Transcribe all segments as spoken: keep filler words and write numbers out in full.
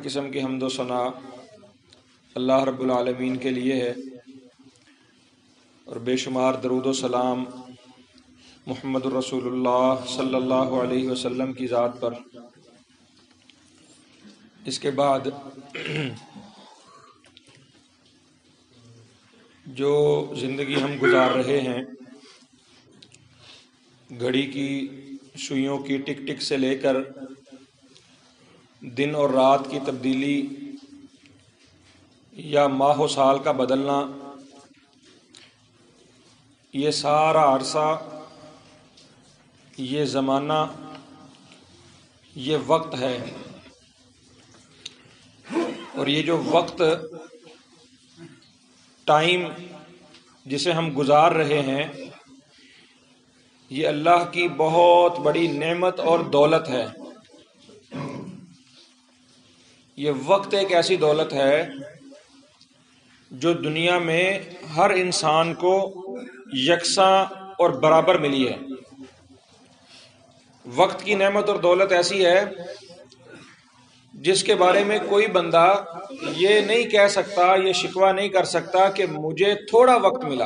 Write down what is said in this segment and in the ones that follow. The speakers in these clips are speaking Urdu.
قسم کی حمد و ثنا اللہ رب العالمین کے لیے ہے، اور بے شمار درود و سلام محمد الرسول اللہ صلی اللہ علیہ وسلم کی ذات پر۔ اس کے بعد جو زندگی ہم گزار رہے ہیں، گھڑی کی سوئیوں کی ٹک ٹک سے لے کر دن اور رات کی تبدیلی یا ماہ و سال کا بدلنا، یہ سارا عرصہ، یہ زمانہ، یہ وقت ہے۔ اور یہ جو وقت، ٹائم جسے ہم گزار رہے ہیں، یہ اللہ کی بہت بڑی نعمت اور دولت ہے۔ یہ وقت ایک ایسی دولت ہے جو دنیا میں ہر انسان کو یکساں اور برابر ملی ہے۔ وقت کی نعمت اور دولت ایسی ہے جس کے بارے میں کوئی بندہ یہ نہیں کہہ سکتا، یہ شکوہ نہیں کر سکتا کہ مجھے تھوڑا وقت ملا۔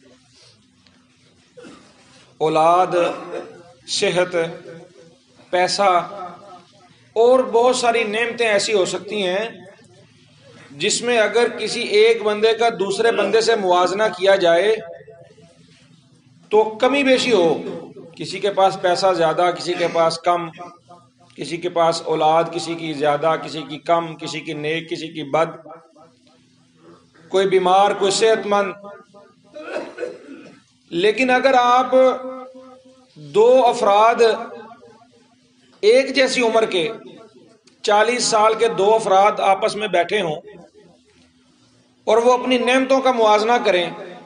اولاد، صحت، پیسہ اور بہت ساری نعمتیں ایسی ہو سکتی ہیں جس میں اگر کسی ایک بندے کا دوسرے بندے سے موازنہ کیا جائے تو کمی بیشی ہو، کسی کے پاس پیسہ زیادہ، کسی کے پاس کم، کسی کے پاس اولاد کسی کی زیادہ، کسی کی کم، کسی کی نیک کسی کی بد، کوئی بیمار کوئی صحت مند۔ لیکن اگر آپ دو افراد ایک جیسی عمر کے، چالیس سال کے دو افراد آپس میں بیٹھے ہوں اور وہ اپنی نعمتوں کا موازنہ کریں،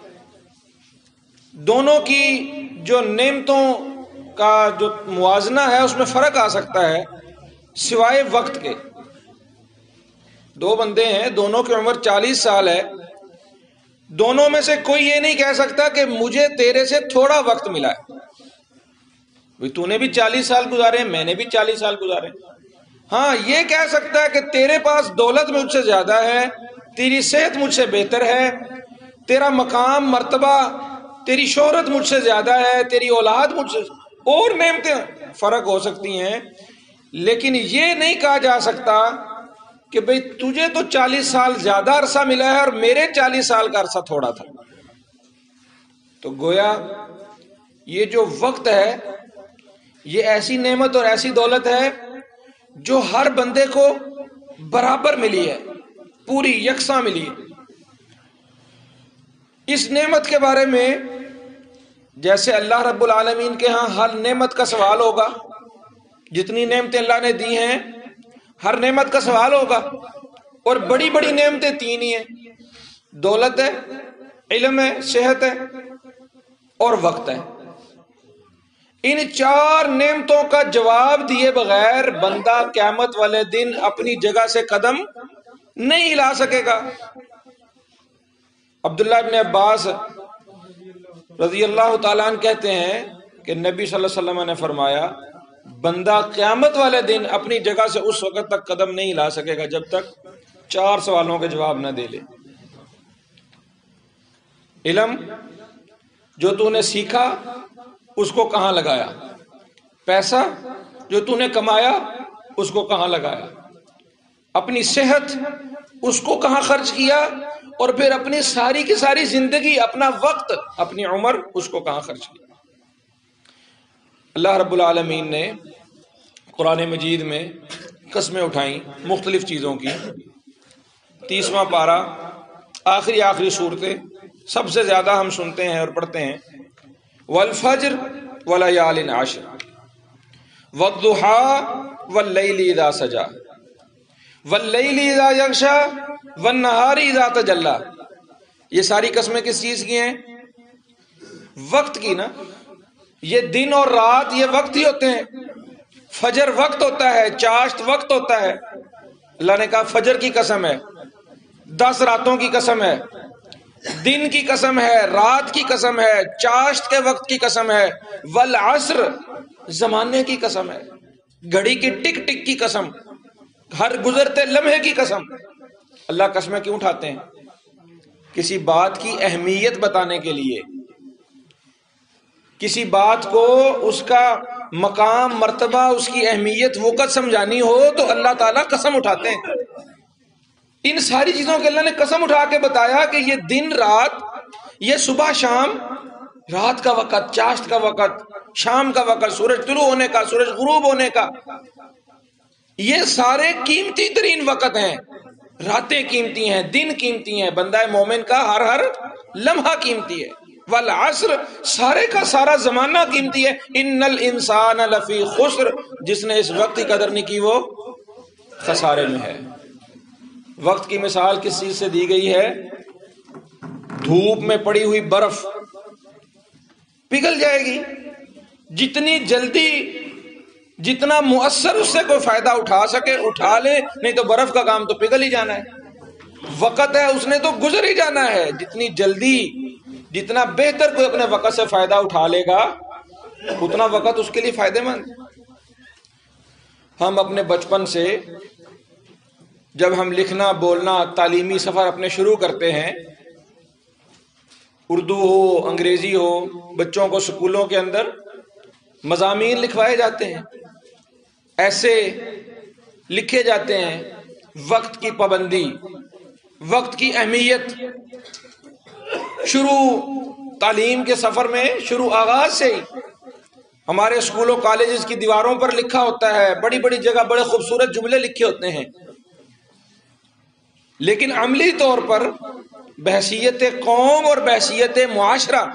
دونوں کی جو نعمتوں کا جو موازنہ ہے اس میں فرق آ سکتا ہے سوائے وقت کے۔ دو بندے ہیں، دونوں کی عمر چالیس سال ہے، دونوں میں سے کوئی یہ نہیں کہہ سکتا کہ مجھے تیرے سے تھوڑا وقت ملا ہے۔ تو نے بھی چالیس سال گزارے، میں نے بھی چالیس سال گزارے۔ ہاں، یہ کہہ سکتا ہے کہ تیرے پاس دولت مجھ سے زیادہ ہے، تیری صحت مجھ سے بہتر ہے، تیرا مقام مرتبہ، تیری شہرت مجھ سے زیادہ ہے، تیری اولاد مجھ سے، اور نعمتیں فرق ہو سکتی ہیں، لیکن یہ نہیں کہا جا سکتا کہ بھئی تجھے تو چالیس سال زیادہ عرصہ ملا ہے اور میرے چالیس سال کا عرصہ تھوڑا تھا۔ تو گویا یہ جو وقت ہے یہ ایسی نعمت اور ایسی دولت ہے جو ہر بندے کو برابر ملی ہے، پوری یکساں ملی ہے۔ اس نعمت کے بارے میں جیسے اللہ رب العالمین کے ہاں ہر نعمت کا سوال ہوگا، جتنی نعمتیں اللہ نے دی ہیں ہر نعمت کا سوال ہوگا، اور بڑی بڑی نعمتیں تین ہی ہیں، دولت ہے، علم ہے، صحت ہے اور وقت ہے۔ ان چار نعمتوں کا جواب دیے بغیر بندہ قیامت والے دن اپنی جگہ سے قدم نہیں ہلا سکے گا۔ عبداللہ ابن عباس رضی اللہ تعالیٰ عنہ کہتے ہیں کہ نبی صلی اللہ علیہ وسلم نے فرمایا، بندہ قیامت والے دن اپنی جگہ سے اس وقت تک قدم نہیں ہلا سکے گا جب تک چار سوالوں کے جواب نہ دے لے۔ علم، جو تو نے سیکھا اس کو کہاں لگایا؟ پیسہ، جو تو نے کمایا اس کو کہاں لگایا؟ اپنی صحت، اس کو کہاں خرچ کیا؟ اور پھر اپنی ساری کی ساری زندگی، اپنا وقت، اپنی عمر، اس کو کہاں خرچ کیا؟ اللہ رب العالمین نے قرآن مجید میں قسمیں اٹھائیں مختلف چیزوں کی۔ تیسواں پارہ، آخری آخری صورتیں سب سے زیادہ ہم سنتے ہیں اور پڑھتے ہیں، والفجر وليال عشر والضحى والليل اذا سجى والليل اذا يغشى والنهار اذا تجلى۔ یہ ساری قسمیں کس چیز کی ہیں؟ وقت کی نا۔ یہ دن اور رات یہ وقت ہی ہوتے ہیں۔ فجر وقت ہوتا ہے، چاشت وقت ہوتا ہے۔ اللہ نے کہا فجر کی قسم ہے، دس راتوں کی قسم ہے، دن کی قسم ہے، رات کی قسم ہے، چاشت کے وقت کی قسم ہے، والعصر زمانے کی قسم ہے، گھڑی کی ٹک ٹک کی قسم۔ ہر گزرتے لمحے کی قسم. اللہ قسمیں کیوں اٹھاتے ہیں؟ کسی بات کی اہمیت بتانے کے لیے، کسی بات کو اس کا مقام، مرتبہ، اس کی اہمیت، وقت سمجھانی ہو تو اللہ تعالیٰ قسم اٹھاتے ہیں. ان ساری چیزوں کے اللہ نے قسم اٹھا کے بتایا کہ یہ دن رات، یہ صبح شام، رات کا وقت، چاشت کا وقت، شام کا وقت، سورج طلوع ہونے کا، سورج غروب ہونے کا، یہ سارے قیمتی ترین وقت ہیں. راتیں قیمتی ہیں، دن قیمتی ہیں، بندہ مومن کا ہر ہر لمحہ قیمتی ہے. والعصر، سارے کا سارا زمانہ قیمتی ہے. ان الانسان لفی خسر، جس نے اس وقت کی قدر نہیں کی وہ خسارے میں ہے. وقت کی مثال کس چیز سے دی گئی ہے؟ دھوپ میں پڑی ہوئی برف پگھل جائے گی. جتنی جلدی، جتنا مؤثر اس سے کوئی فائدہ اٹھا سکے اٹھا لے، نہیں تو برف کا کام تو پگھل ہی جانا ہے. وقت ہے، اس نے تو گزر ہی جانا ہے. جتنی جلدی، جتنا بہتر کوئی اپنے وقت سے فائدہ اٹھا لے گا اتنا وقت اس کے لیے فائدے مند. ہم اپنے بچپن سے جب ہم لکھنا بولنا تعلیمی سفر اپنے شروع کرتے ہیں، اردو ہو انگریزی ہو، بچوں کو سکولوں کے اندر مضامین لکھوائے جاتے ہیں، ایسے لکھے جاتے ہیں. وقت کی پابندی، وقت کی اہمیت شروع تعلیم کے سفر میں، شروع آغاز سے ہی ہمارے اسکول و کالجز کی دیواروں پر لکھا ہوتا ہے. بڑی بڑی جگہ بڑے خوبصورت جملے لکھے ہوتے ہیں، لیکن عملی طور پر بحیثیت قوم اور بحیثیت معاشرہ،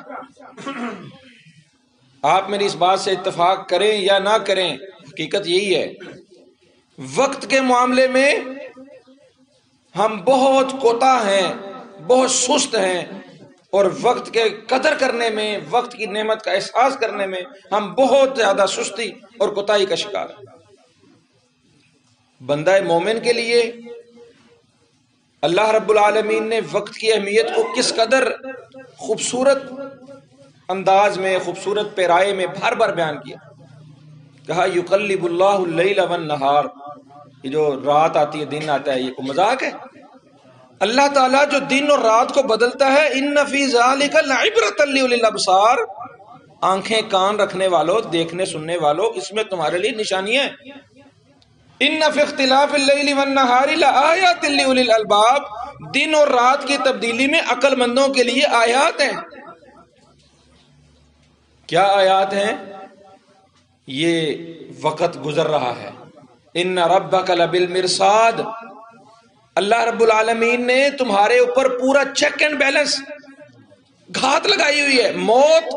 آپ میری اس بات سے اتفاق کریں یا نہ کریں، حقیقت یہی ہے، وقت کے معاملے میں ہم بہت کوتاہ ہیں، بہت سست ہیں، اور وقت کے قدر کرنے میں، وقت کی نعمت کا احساس کرنے میں ہم بہت زیادہ سستی اور کوتاہی کا شکار ہیں. بندہ مومن کے لیے اللہ رب العالمین نے وقت کی اہمیت کو کس قدر خوبصورت انداز میں، خوبصورت پیرائے میں بھر بھر بیان کیا. کہا یقلب اللہ اللیل والنہار، یہ جو رات آتی ہے دن آتا ہے، یہ کوئی مذاق ہے؟ اللہ تعالیٰ جو دن اور رات کو بدلتا ہے، ان فی ذالک لعبرۃ لأولی الابصار، آنکھیں کان رکھنے والوں، دیکھنے سننے والوں، اس میں تمہارے لیے نشانیاں ہیں. ان فی اختلاف اللیل والنہار لآیات لأولی الالباب، دن اور رات کی تبدیلی میں عقل مندوں کے لیے آیات ہیں. کیا آیات ہیں؟ یہ وقت گزر رہا ہے. ان ربک لبالمرصاد، اللہ رب العالمین نے تمہارے اوپر پورا چیک اینڈ بیلنس، گھات لگائی ہوئی ہے. موت،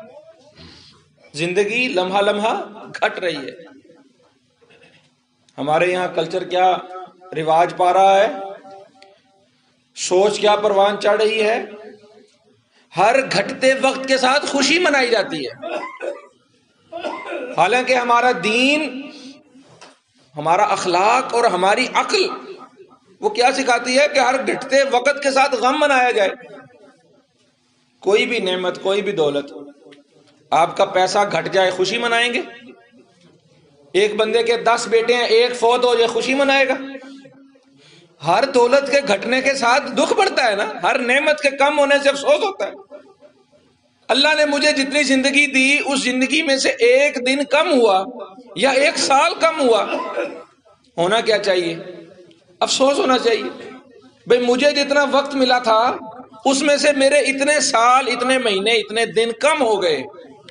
زندگی لمحہ لمحہ گھٹ رہی ہے. ہمارے یہاں کلچر کیا رواج پا رہا ہے، سوچ کیا پروان چڑھ رہی ہے، ہر گھٹتے وقت کے ساتھ خوشی منائی جاتی ہے. حالانکہ ہمارا دین، ہمارا اخلاق اور ہماری عقل وہ کیا سکھاتی ہے کہ ہر گھٹتے وقت کے ساتھ غم منایا جائے. کوئی بھی نعمت، کوئی بھی دولت، آپ کا پیسہ گھٹ جائے خوشی منائیں گے؟ ایک بندے کے دس بیٹے ہیں، ایک فوت ہو جائے خوشی منائے گا؟ ہر دولت کے گھٹنے کے ساتھ دکھ بڑھتا ہے نا، ہر نعمت کے کم ہونے سے افسوس ہوتا ہے. اللہ نے مجھے جتنی زندگی دی، اس زندگی میں سے ایک دن کم ہوا یا ایک سال کم ہوا، ہونا کیا چاہیے؟ افسوس ہونا چاہیے. بھئی مجھے جتنا وقت ملا تھا اس میں سے میرے اتنے سال، اتنے مہینے، اتنے دن کم ہو گئے.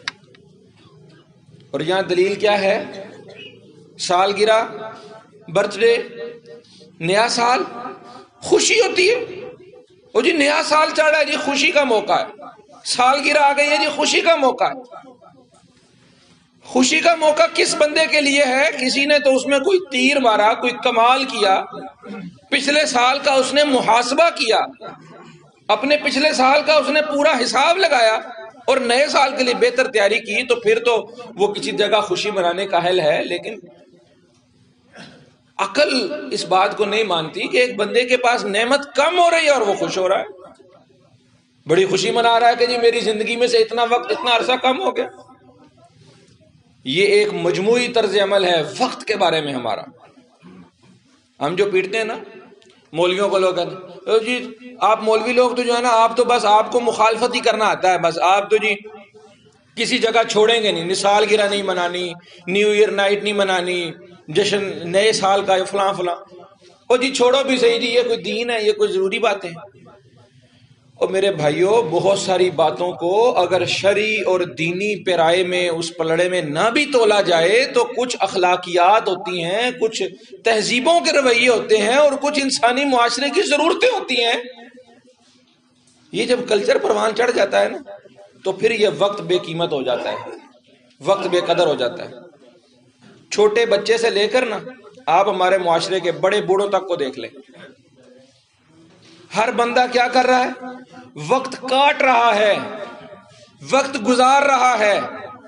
اور یہاں دلیل کیا ہے؟ سالگرہ، برتھ ڈے، نیا سال، خوشی ہوتی ہے. وہ جی نیا سال چڑھ رہا ہے، جی خوشی کا موقع ہے. سالگرہ آ گئی ہے، جی خوشی کا موقع ہے. خوشی کا موقع کس بندے کے لیے ہے؟ کسی نے تو اس میں کوئی تیر مارا، کوئی کمال کیا، پچھلے سال کا اس نے محاسبہ کیا، اپنے پچھلے سال کا اس نے پورا حساب لگایا اور نئے سال کے لیے بہتر تیاری کی، تو پھر تو وہ کسی جگہ خوشی منانے کا اہل ہے. لیکن عقل اس بات کو نہیں مانتی کہ ایک بندے کے پاس نعمت کم ہو رہی ہے اور وہ خوش ہو رہا ہے، بڑی خوشی منا رہا ہے کہ جی میری زندگی میں سے اتنا وقت، اتنا عرصہ کم ہو گیا. یہ ایک مجموعی طرز عمل ہے وقت کے بارے میں ہمارا. ہم جو پیٹتے ہیں نا مولویوں کو، لوگ کہتے ہیں جی آپ مولوی لوگ تو جو ہے نا آپ تو بس آپ کو مخالفت ہی کرنا آتا ہے، بس آپ تو جی کسی جگہ چھوڑیں گے نہیں، نسال گرہ نہیں منانی، نیو ایئر نائٹ نہیں منانی، جشن نئے سال کا فلاں فلاں، او جی چھوڑو بھی صحیح جی، یہ کوئی دین ہے، یہ کوئی ضروری باتیں ہیں؟ اور میرے بھائیوں بہت ساری باتوں کو اگر شرعی اور دینی پیرائے میں اس پلڑے میں نہ بھی تولا جائے تو کچھ اخلاقیات ہوتی ہیں، کچھ تہذیبوں کے رویے ہوتے ہیں، اور کچھ انسانی معاشرے کی ضرورتیں ہوتی ہیں۔ یہ جب کلچر پروان چڑھ جاتا ہے نا تو پھر یہ وقت بے قیمت ہو جاتا ہے، وقت بے قدر ہو جاتا ہے۔ چھوٹے بچے سے لے کر نا آپ ہمارے معاشرے کے بڑے بوڑھوں تک کو دیکھ لیں، ہر بندہ کیا کر رہا ہے؟ وقت کاٹ رہا ہے، وقت گزار رہا ہے۔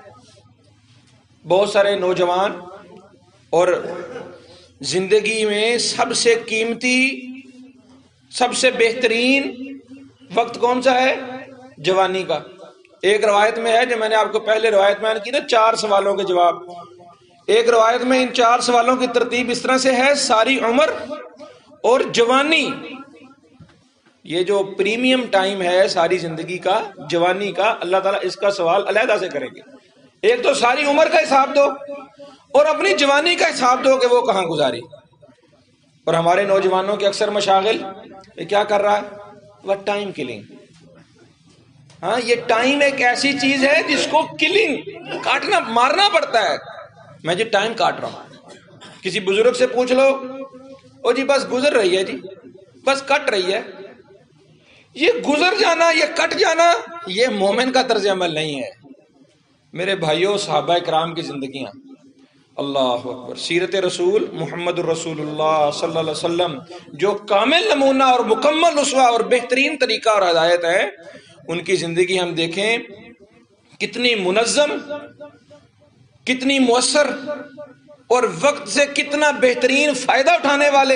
بہت سارے نوجوان، اور زندگی میں سب سے قیمتی، سب سے بہترین وقت کون سا ہے؟ جوانی کا۔ ایک روایت میں ہے جو میں نے آپ کو پہلے روایت میں کی نا چار سوالوں کے جواب، ایک روایت میں ان چار سوالوں کی ترتیب اس طرح سے ہے: ساری عمر اور جوانی، یہ جو پریمیم ٹائم ہے ساری زندگی کا، جوانی کا، اللہ تعالیٰ اس کا سوال علیحدہ سے کریں گے۔ ایک تو ساری عمر کا حساب دو اور اپنی جوانی کا حساب دو کہ وہ کہاں گزاری۔ اور ہمارے نوجوانوں کے اکثر مشاغل یہ کیا کر رہا ہے؟ وہ ٹائم کلنگ۔ ہاں یہ ٹائم ایک ایسی چیز ہے جس کو کلنگ، کاٹنا مارنا پڑتا ہے۔ میں جی ٹائم کاٹ رہا ہوں، کسی بزرگ سے پوچھ لو، او جی بس گزر رہی ہے، جی بس کٹ رہی ہے۔ یہ گزر جانا، یہ کٹ جانا، یہ مومن کا طرز عمل نہیں ہے۔ میرے بھائیوں صحابہ کرام کی زندگیاں، اللہ اکبر، سیرت رسول محمد الرسول اللہ صلی اللہ علیہ وسلم جو کامل نمونہ اور مکمل اسوہ اور بہترین طریقہ اور ہدایت ہے، ان کی زندگی ہم دیکھیں کتنی منظم، کتنی مؤثر، اور وقت سے کتنا بہترین فائدہ اٹھانے والے۔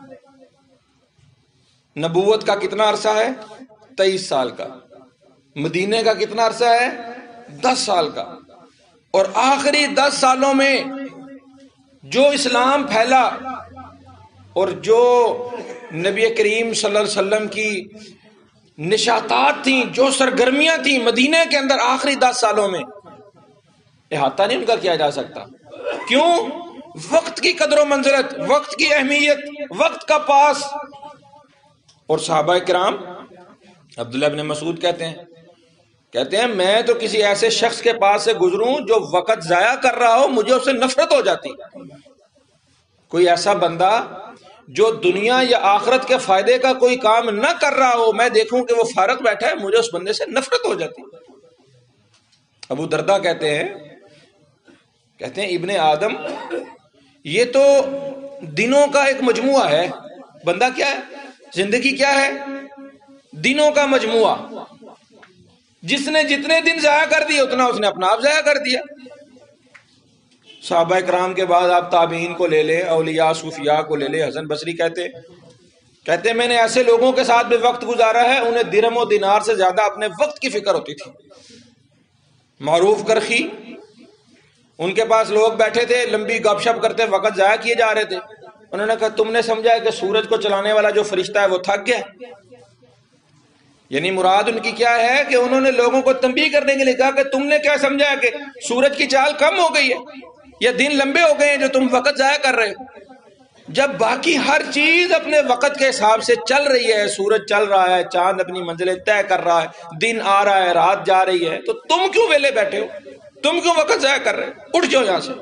نبوت کا کتنا عرصہ ہے؟ تیئیس سال کا۔ مدینے کا کتنا عرصہ ہے؟ دس سال کا۔ اور آخری دس سالوں میں جو اسلام پھیلا اور جو نبی کریم صلی اللہ علیہ وسلم کی نشاطات تھیں، جو سرگرمیاں تھیں مدینے کے اندر آخری دس سالوں میں، احاطہ نہیں ان کا کیا جا سکتا۔ کیوں؟ وقت کی قدر و منزلت، وقت کی اہمیت، وقت کا پاس۔ اور صحابہ کرام، عبداللہ ابن مسعود کہتے ہیں کہتے ہیں میں تو کسی ایسے شخص کے پاس سے گزروں جو وقت ضائع کر رہا ہو، مجھے اس سے نفرت ہو جاتی۔ کوئی ایسا بندہ جو دنیا یا آخرت کے فائدے کا کوئی کام نہ کر رہا ہو، میں دیکھوں کہ وہ فارغ بیٹھا ہے، مجھے اس بندے سے نفرت ہو جاتی۔ ابو دردہ کہتے ہیں کہتے ہیں ابن آدم یہ تو دنوں کا ایک مجموعہ ہے۔ بندہ کیا ہے؟ زندگی کیا ہے؟ دنوں کا مجموعہ۔ جس نے جتنے دن ضائع کر دیے اتنا اس نے اپنا آپ ضائع کر دیا۔ صحابہ کرام کے بعد آپ تابعین کو لے لیں، اولیاء صوفیاء کو لے لیں۔ حسن بصری کہتے کہتے میں نے ایسے لوگوں کے ساتھ بھی وقت گزارا ہے، انہیں درہم و دینار سے زیادہ اپنے وقت کی فکر ہوتی تھی۔ معروف کرخی، ان کے پاس لوگ بیٹھے تھے، لمبی گپ شپ کرتے، وقت ضائع کیے جا رہے تھے۔ انہوں نے کہا تم نے سمجھا ہے کہ سورج کو چلانے والا جو فرشتہ ہے وہ تھک گیا؟ یعنی مراد ان کی کیا ہے کہ انہوں نے لوگوں کو تنبیہ کرنے کے لیے کہا کہ تم نے کیا سمجھا ہے کہ سورج کی چال کم ہو گئی ہے یا دن لمبے ہو گئے ہیں جو تم وقت ضائع کر رہے ہو؟ جب باقی ہر چیز اپنے وقت کے حساب سے چل رہی ہے، سورج چل رہا ہے، چاند اپنی منزلیں طے کر رہا ہے، دن آ رہا ہے، رات جا رہی ہے، تو تم کیوں ویلے بیٹھے ہو؟ تم کیوں وقت ضائع کر رہے ہو؟ اٹھ جاؤ یہاں سے۔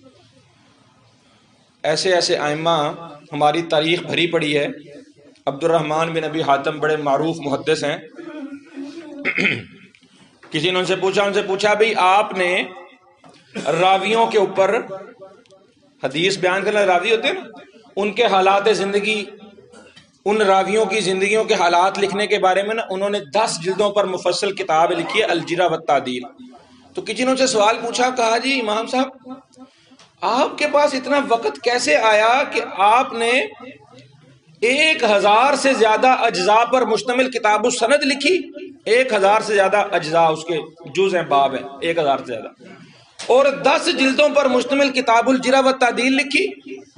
ایسے ایسے ائمہ ہماری تاریخ بھری پڑی ہے۔ عبد الرحمن بن ابی حاتم بڑے معروف محدث ہیں۔ کسی نے ان سے پوچھا ان سے پوچھا بھئی آپ نے راویوں کے اوپر حدیث بیان کرنے راوی ہوتے ہیں نا، ان کے حالات زندگی، ان راویوں کی زندگیوں کے حالات لکھنے کے بارے میں نا انہوں نے دس جلدوں پر مفصل کتاب لکھی ہے، الجرح والتعدیل۔ تو کسی نے ان سے سوال پوچھا، کہا جی امام صاحب آپ کے پاس اتنا وقت کیسے آیا کہ آپ نے ایک ہزار سے زیادہ اجزاء پر مشتمل کتاب السند لکھی؟ ایک ہزار سے زیادہ اجزاء، اس کے جز ہیں، باب ہیں، ایک ہزار سے زیادہ، اور دس جلدوں پر مشتمل کتاب الجرح والتعدیل لکھی،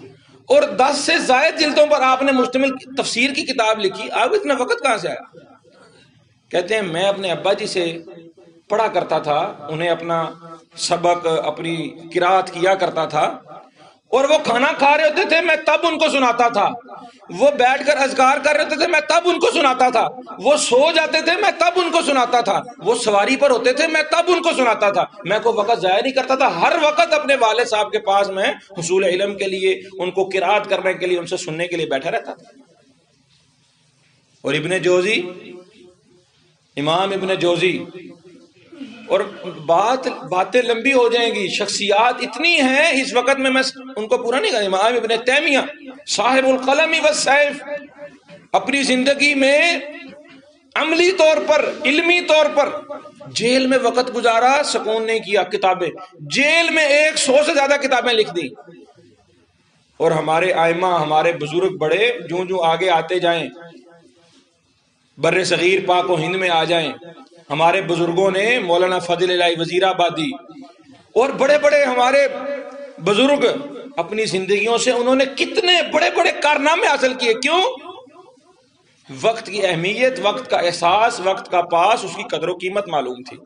اور دس سے زائد جلدوں پر آپ نے مشتمل تفسیر کی کتاب لکھی، آپ اتنا وقت کہاں سے آیا؟ کہتے ہیں میں اپنے ابا جی سے پڑھا کرتا تھا، انہیں اپنا سبق اپنی قرات کیا کرتا تھا، اور وہ کھانا کھا رہے ہوتے تھے میں تب ان کو سناتا تھا، وہ بیٹھ کر اذکار کر رہے ہوتے تھے میں تب ان کو سناتا تھا، وہ سو جاتے تھے میں تب ان کو سناتا تھا، وہ سواری پر ہوتے تھے میں تب ان کو سناتا تھا، میں کوئی وقت ضائع نہیں کرتا تھا، ہر وقت اپنے والد صاحب کے پاس میں حصول علم کے لیے، ان کو قرات کرنے کے لیے، ان سے سننے کے لیے بیٹھا رہتا تھا۔ اور ابن جوزی، امام ابن جوزی، اور بات باتیں لمبی ہو جائیں گی، شخصیات اتنی ہیں اس وقت میں میں ان کو پورا نہیں کروں۔ امام ابن تیمیہ صاحب القلم والسیف، اپنی زندگی میں عملی طور پر، علمی طور پر جیل میں وقت گزارا، سکون نہیں کیا، کتابیں جیل میں ایک سو سے زیادہ کتابیں لکھ دی۔ اور ہمارے ائمہ، ہمارے بزرگ بڑے جوں جوں آگے آتے جائیں، بر صغیر پاک و ہند میں آ جائیں، ہمارے بزرگوں نے، مولانا فضل الہی وزیر آبادی اور بڑے بڑے ہمارے بزرگ، اپنی زندگیوں سے انہوں نے کتنے بڑے بڑے کارنامے حاصل کیے۔ کیوں؟ وقت کی اہمیت، وقت کا احساس، وقت کا پاس، اس کی قدر و قیمت معلوم تھی۔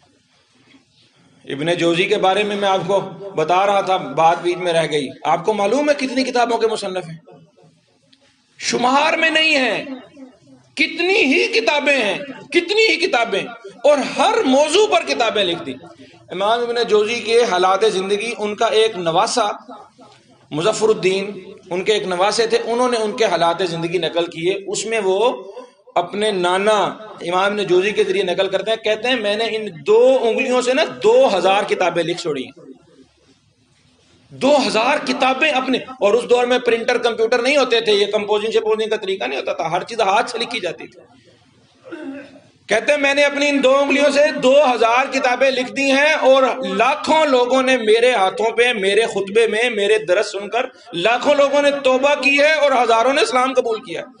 ابن جوزی کے بارے میں میں آپ کو بتا رہا تھا، بات بیچ میں رہ گئی۔ آپ کو معلوم ہے کتنی کتابوں کے مصنف ہیں؟ شمار میں نہیں ہیں، کتنی ہی کتابیں ہیں، کتنی ہی کتابیں، اور ہر موضوع پر کتابیں لکھ دی۔ امام ابن جوزی کے حالات زندگی، ان کا ایک نواسہ مظفر الدین، ان کے ایک نواسے تھے، انہوں نے ان کے حالات زندگی نقل کیے، اس میں وہ اپنے نانا امام ابن جوزی کے ذریعے نقل کرتے ہیں، کہتے ہیں میں نے ان دو انگلیوں سے نا دو ہزار کتابیں لکھ چھوڑی ہیں، دو ہزار کتابیں اپنے۔ اور اس دور میں پرنٹر کمپیوٹر نہیں ہوتے تھے، یہ کمپوزنگ شپوزنگ کا طریقہ نہیں ہوتا تھا، ہر چیز ہاتھ سے لکھی جاتی تھی۔ کہتے ہیں میں نے اپنی ان دو انگلیوں سے دو ہزار کتابیں لکھ دی ہیں، اور لاکھوں لوگوں نے میرے ہاتھوں پہ، میرے خطبے میں، میرے درس سن کر لاکھوں لوگوں نے توبہ کی ہے، اور ہزاروں نے اسلام قبول کیا ہے۔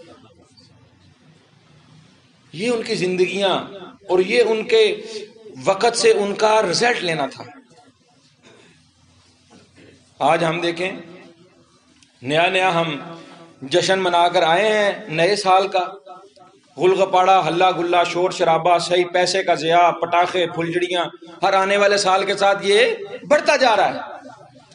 یہ ان کی زندگیاں، اور یہ ان کے وقت سے ان کا رزلٹ لینا تھا۔ آج ہم دیکھیں، نیا نیا ہم جشن منا کر آئے ہیں نئے سال کا، غل غپاڑا، ہلا گلا، شور شرابہ، صحیح پیسے کا ضیاع، پٹاخے، پھلجڑیاں، ہر آنے والے سال کے ساتھ یہ بڑھتا جا رہا ہے۔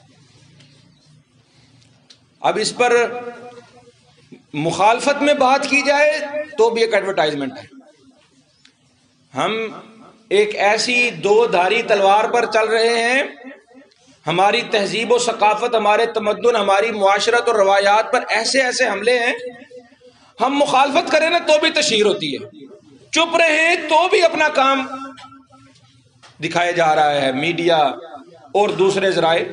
اب اس پر مخالفت میں بات کی جائے تو بھی ایک ایڈورٹائزمنٹ ہے۔ ہم ایک ایسی دو دھاری تلوار پر چل رہے ہیں، ہماری تہذیب و ثقافت، ہمارے تمدن، ہماری معاشرت اور روایات پر ایسے ایسے حملے ہیں، ہم مخالفت کریں نا تو بھی تشہیر ہوتی ہے، چپ رہیں تو بھی اپنا کام دکھایا جا رہا ہے، میڈیا اور دوسرے ذرائع۔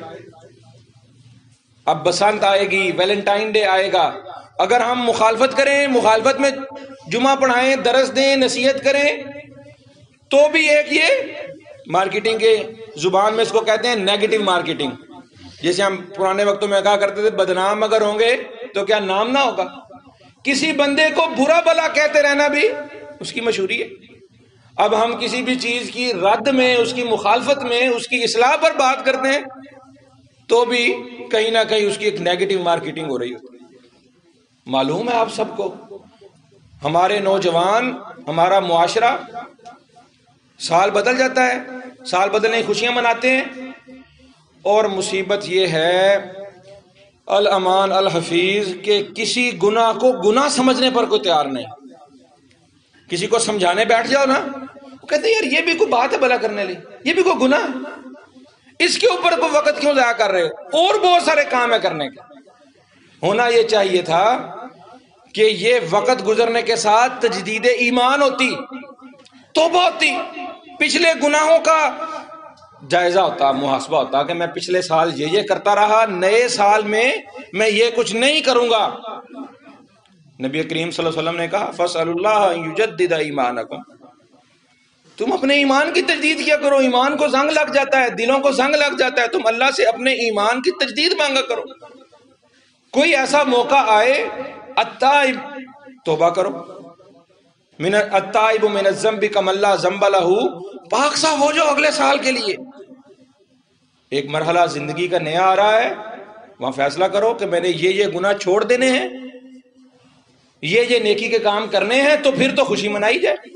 اب بسنت آئے گی، ویلنٹائن ڈے آئے گا، اگر ہم مخالفت کریں، مخالفت میں جمعہ پڑھائیں، درس دیں، نصیحت کریں، تو بھی ایک یہ مارکیٹنگ کے زبان میں اس کو کہتے ہیں نیگیٹو مارکیٹنگ۔ جیسے ہم پرانے وقتوں میں کہا کرتے تھے بدنام اگر ہوں گے تو کیا نام نہ ہوگا۔ کسی بندے کو برا بلا کہتے رہنا بھی اس کی مشہوری ہے۔ اب ہم کسی بھی چیز کی رد میں، اس کی مخالفت میں، اس کی اصلاح پر بات کرتے ہیں تو بھی کہیں نہ کہیں اس کی ایک نیگیٹو مارکیٹنگ ہو رہی ہوتی ہے۔ معلوم ہے آپ سب کو، ہمارے نوجوان، ہمارا معاشرہ، سال بدل جاتا ہے، سال بدلنے کی خوشیاں مناتے ہیں، اور مصیبت یہ ہے الامان الحفیظ کہ کسی گناہ کو گناہ سمجھنے پر کوئی تیار نہیں۔ کسی کو سمجھانے بیٹھ جاؤ نا، وہ کہتے ہیں یار یہ بھی کوئی بات ہے بھلا کرنے لی، یہ بھی کوئی گناہ ہے، اس کے اوپر کوئی وقت کیوں ضائع کر رہے ہو، اور بہت سارے کام ہے کرنے کے۔ ہونا یہ چاہیے تھا کہ یہ وقت گزرنے کے ساتھ تجدید ایمان ہوتی، توبہ ہوتی، پچھلے گناہوں کا جائزہ ہوتا، محاسبہ ہوتا کہ میں پچھلے سال یہ یہ کرتا رہا، نئے سال میں میں یہ کچھ نہیں کروں گا۔ نبی کریم صلی اللہ علیہ وسلم نے کہا فَاسْأَلُوا اللَّهَ أَن يُجَدِّدَ إِيمَانَكُمْ، تم اپنے ایمان کی تجدید کیا کرو، ایمان کو زنگ لگ جاتا ہے، دلوں کو زنگ لگ جاتا ہے، تم اللہ سے اپنے ایمان کی تجدید مانگا کرو۔ کوئی ایسا موقع آئے، التائب، توبہ کرو، من التائب من الذنب کما لا ذنب لہ، پاک صاف ہو جاؤ اگلے سال کے لیے۔ ایک مرحلہ زندگی کا نیا آ رہا ہے، وہاں فیصلہ کرو کہ میں نے یہ یہ گناہ چھوڑ دینے ہیں، یہ یہ نیکی کے کام کرنے ہیں، تو پھر تو خوشی منائی جائے۔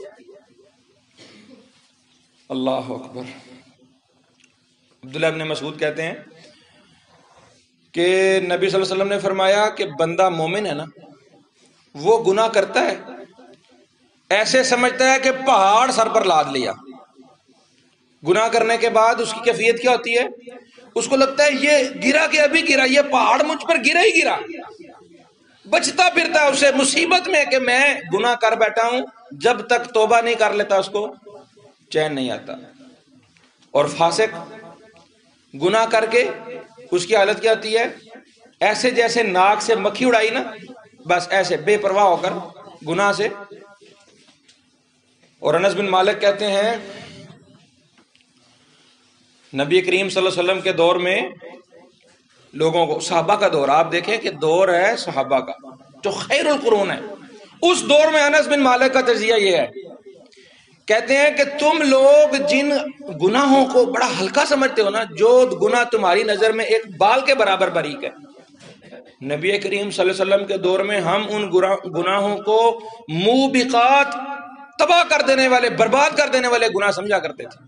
اللہ اکبر۔ عبداللہ ابن مسعود کہتے ہیں کہ نبی صلی اللہ علیہ وسلم نے فرمایا کہ بندہ مومن ہے نا، وہ گناہ کرتا ہے ایسے سمجھتا ہے کہ پہاڑ سر پر لاد لیا۔ گناہ کرنے کے بعد اس کی کیفیت کیا ہوتی ہے؟ اس کو لگتا ہے یہ گرا کہ ابھی گرا، یہ پہاڑ مجھ پر گرا ہی گرا، بچتا پھرتا ہے اسے مصیبت میں کہ میں گناہ کر بیٹھا ہوں، جب تک توبہ نہیں کر لیتا اس کو چین نہیں آتا۔ اور فاسق گناہ کر کے اس کی حالت کیا ہوتی ہے؟ ایسے جیسے ناک سے مکھی اڑائی نا، بس ایسے بے پرواہ ہو کر گناہ سے۔ اور انس بن مالک کہتے ہیں نبی کریم صلی اللہ علیہ وسلم کے دور میں لوگوں کو، صحابہ کا دور آپ دیکھیں کہ دور ہے صحابہ کا جو خیر القرون ہے، اس دور میں انس بن مالک کا تجزیہ یہ ہے، کہتے ہیں کہ تم لوگ جن گناہوں کو بڑا ہلکا سمجھتے ہو نا، جو گناہ تمہاری نظر میں ایک بال کے برابر باریک ہے، نبی کریم صلی اللہ علیہ وسلم کے دور میں ہم ان گناہوں کو موبقات، تباہ کر دینے والے، برباد کر دینے والے گناہ سمجھا کرتے تھے۔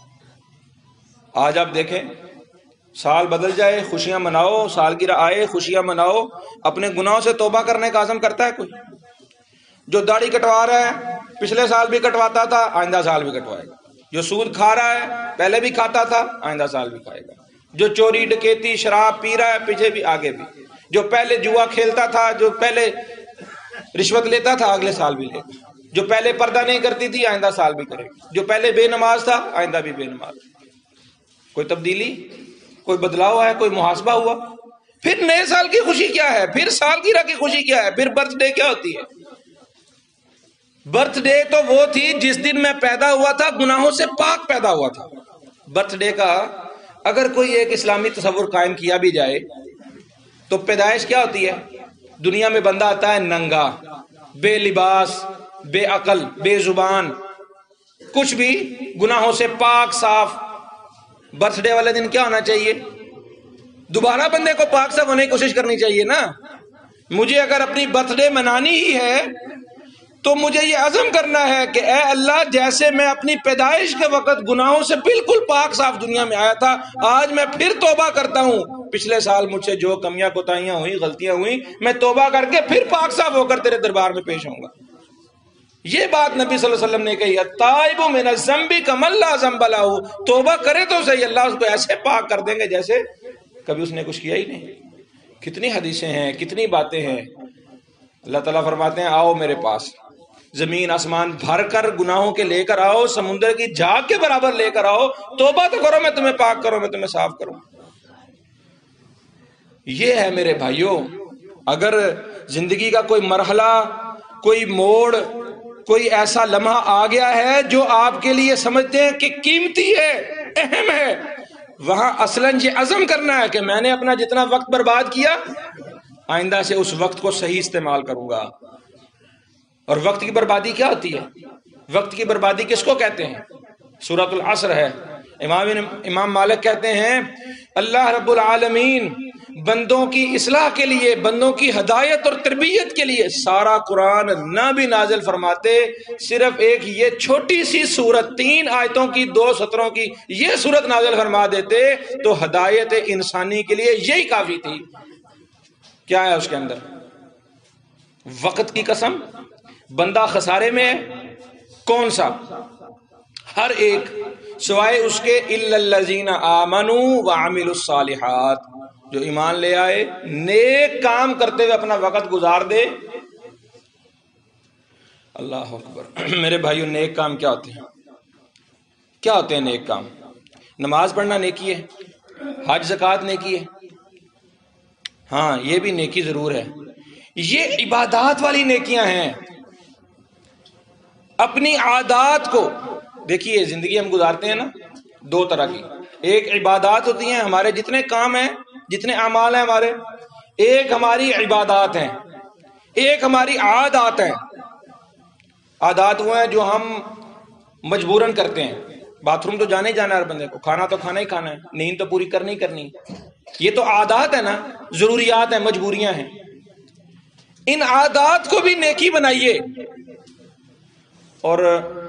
آج آپ دیکھیں سال بدل جائے خوشیاں مناؤ، سالگرہ آئے خوشیاں مناؤ، اپنے گناہوں سے توبہ کرنے کا عزم کرتا ہے کوئی؟ جو داڑھی کٹوا رہا ہے پچھلے سال بھی کٹواتا تھا، آئندہ سال بھی کٹوائے گا۔ جو سود کھا رہا ہے پہلے بھی کھاتا تھا، آئندہ سال بھی کھائے گا۔ جو چوری ڈکیتی شراب پی رہا ہے پیچھے بھی آگے بھی، جو پہلے جوا کھیلتا تھا، جو پہلے رشوت لیتا تھا اگلے سال بھی لے گا، جو پہلے پردہ نہیں کرتی تھی آئندہ سال بھی کرے گا، جو پہلے بے نماز تھا آئندہ بھی بے نماز۔ کوئی تبدیلی، کوئی بدلاؤ ہے، کوئی محاسبہ ہوا؟ پھر نئے سال کی خوشی کیا ہے؟ پھر سالگرہ کی خوشی کیا ہے؟ پھر برتھ ڈے کیا ہوتی ہے؟ برتھ ڈے تو وہ تھی جس دن میں پیدا ہوا تھا، گناہوں سے پاک پیدا ہوا تھا۔ برتھ ڈے کا اگر کوئی ایک اسلامی تصور قائم کیا بھی جائے تو پیدائش کیا ہوتی ہے؟ دنیا میں بندہ آتا ہے ننگا، بے لباس، بے عقل، بے زبان، کچھ بھی گناہوں سے پاک صاف۔ برتھ ڈے والے دن کیا ہونا چاہیے؟ دوبارہ بندے کو پاک صاف ہونے کی کوشش کرنی چاہیے نا۔ مجھے اگر اپنی برتھ ڈے منانی ہی ہے تو مجھے یہ عزم کرنا ہے کہ اے اللہ، جیسے میں اپنی پیدائش کے وقت گناہوں سے بالکل پاک صاف دنیا میں آیا تھا، آج میں پھر توبہ کرتا ہوں۔ پچھلے سال مجھ سے جو کمیاں کوتاہیاں ہوئی، غلطیاں ہوئی، میں توبہ کر کے پھر پاک صاف ہو کر تیرے دربار میں پیش ہوں گا۔ یہ بات نبی صلی اللہ علیہ وسلم نے کہی ہے، تائب من الذنب کمن لا ذنب لہ، توبہ کرے تو صحیح، اللہ اس کو ایسے پاک کر دیں گے جیسے کبھی اس نے کچھ کیا ہی نہیں۔ کتنی حدیثیں ہیں، کتنی باتیں ہیں۔ اللہ تعالیٰ فرماتے ہیں آؤ میرے پاس، زمین آسمان بھر کر گناہوں کے لے کر آؤ، سمندر کی جھاگ کے برابر لے کر آؤ، توبہ تو کرو، میں تمہیں پاک کروں، میں تمہیں صاف کروں۔ یہ ہے میرے بھائیوں، اگر زندگی کا کوئی مرحلہ، کوئی موڑ، کوئی ایسا لمحہ آ گیا ہے جو آپ کے لیے سمجھتے ہیں کہ قیمتی ہے، اہم ہے، وہاں اصلاً یہ عزم کرنا ہے کہ میں نے اپنا جتنا وقت برباد کیا آئندہ سے اس وقت کو صحیح استعمال کروں گا۔ اور وقت کی بربادی کیا ہوتی ہے؟ وقت کی بربادی کس کو کہتے ہیں؟ سورۃ العصر ہے۔ امام امام مالک کہتے ہیں اللہ رب العالمین بندوں کی اصلاح کے لیے، بندوں کی ہدایت اور تربیت کے لیے سارا قرآن نہ بھی نازل فرماتے، صرف ایک یہ چھوٹی سی سورت، تین آیتوں کی، دو سطروں کی یہ سورت نازل فرما دیتے تو ہدایت انسانی کے لیے یہی کافی تھی۔ کیا ہے اس کے اندر؟ وقت کی قسم، بندہ خسارے میں ہے۔ کون سا؟ ہر ایک سوائے اس کے الا الذین آمنوا وعملوا الصالحات، جو ایمان لے آئے، نیک کام کرتے ہوئے اپنا وقت گزار دے۔ اللہ اکبر۔ میرے بھائیوں، نیک کام کیا ہوتے ہیں؟ کیا ہوتے ہیں نیک کام؟ نماز پڑھنا نیکی ہے، حج زکوٰۃ نیکی ہے، ہاں یہ بھی نیکی ضرور ہے، یہ عبادات والی نیکیاں ہیں۔ اپنی عادات کو دیکھیے، زندگی ہم گزارتے ہیں نا دو طرح کی، ایک عبادات ہوتی ہیں، ہمارے جتنے کام ہیں، جتنے اعمال ہیں ہمارے، ایک ہماری عبادات ہیں، ایک ہماری عادات ہیں۔ عادات وہ ہیں جو ہم مجبوراً کرتے ہیں۔ باتھ روم تو جانا ہی جانا ہے ہر بندے کو، کھانا تو کھانا ہی کھانا ہے، نیند تو پوری کرنی ہی کرنی۔ یہ تو عادات ہے نا، ضروریات ہیں، مجبوریاں ہیں. ان عادات کو بھی نیکی بنائیے. اور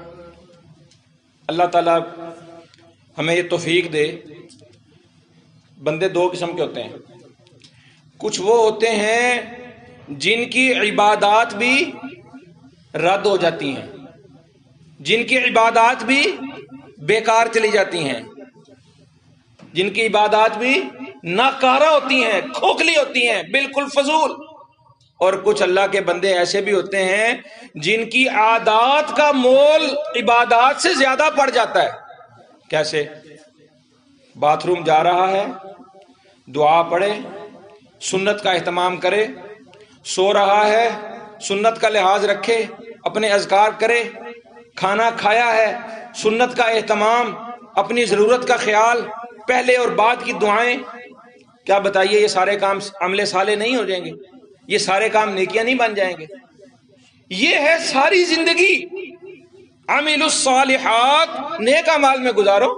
اللہ تعالیٰ ہمیں یہ توفیق دے. بندے دو قسم کے ہوتے ہیں. کچھ وہ ہوتے ہیں جن کی عبادات بھی رد ہو جاتی ہیں، جن کی عبادات بھی بیکار چلی جاتی ہیں، جن کی عبادات بھی ناکارہ ہوتی ہیں، کھوکھلی ہوتی ہیں، بالکل فضول. اور کچھ اللہ کے بندے ایسے بھی ہوتے ہیں جن کی عادات کا مول عبادات سے زیادہ پڑ جاتا ہے. کیسے؟ باتھ روم جا رہا ہے، دعا پڑھے، سنت کا اہتمام کرے، سو رہا ہے، سنت کا لحاظ رکھے، اپنے اذکار کرے، کھانا کھایا ہے، سنت کا اہتمام، اپنی ضرورت کا خیال، پہلے اور بعد کی دعائیں. کیا بتائیے یہ سارے کام عمل صالح نہیں ہو جائیں گے؟ یہ سارے کام نیکیاں نہیں بن جائیں گے؟ یہ ہے ساری زندگی عامل الصالحات، نیک اعمال میں گزارو.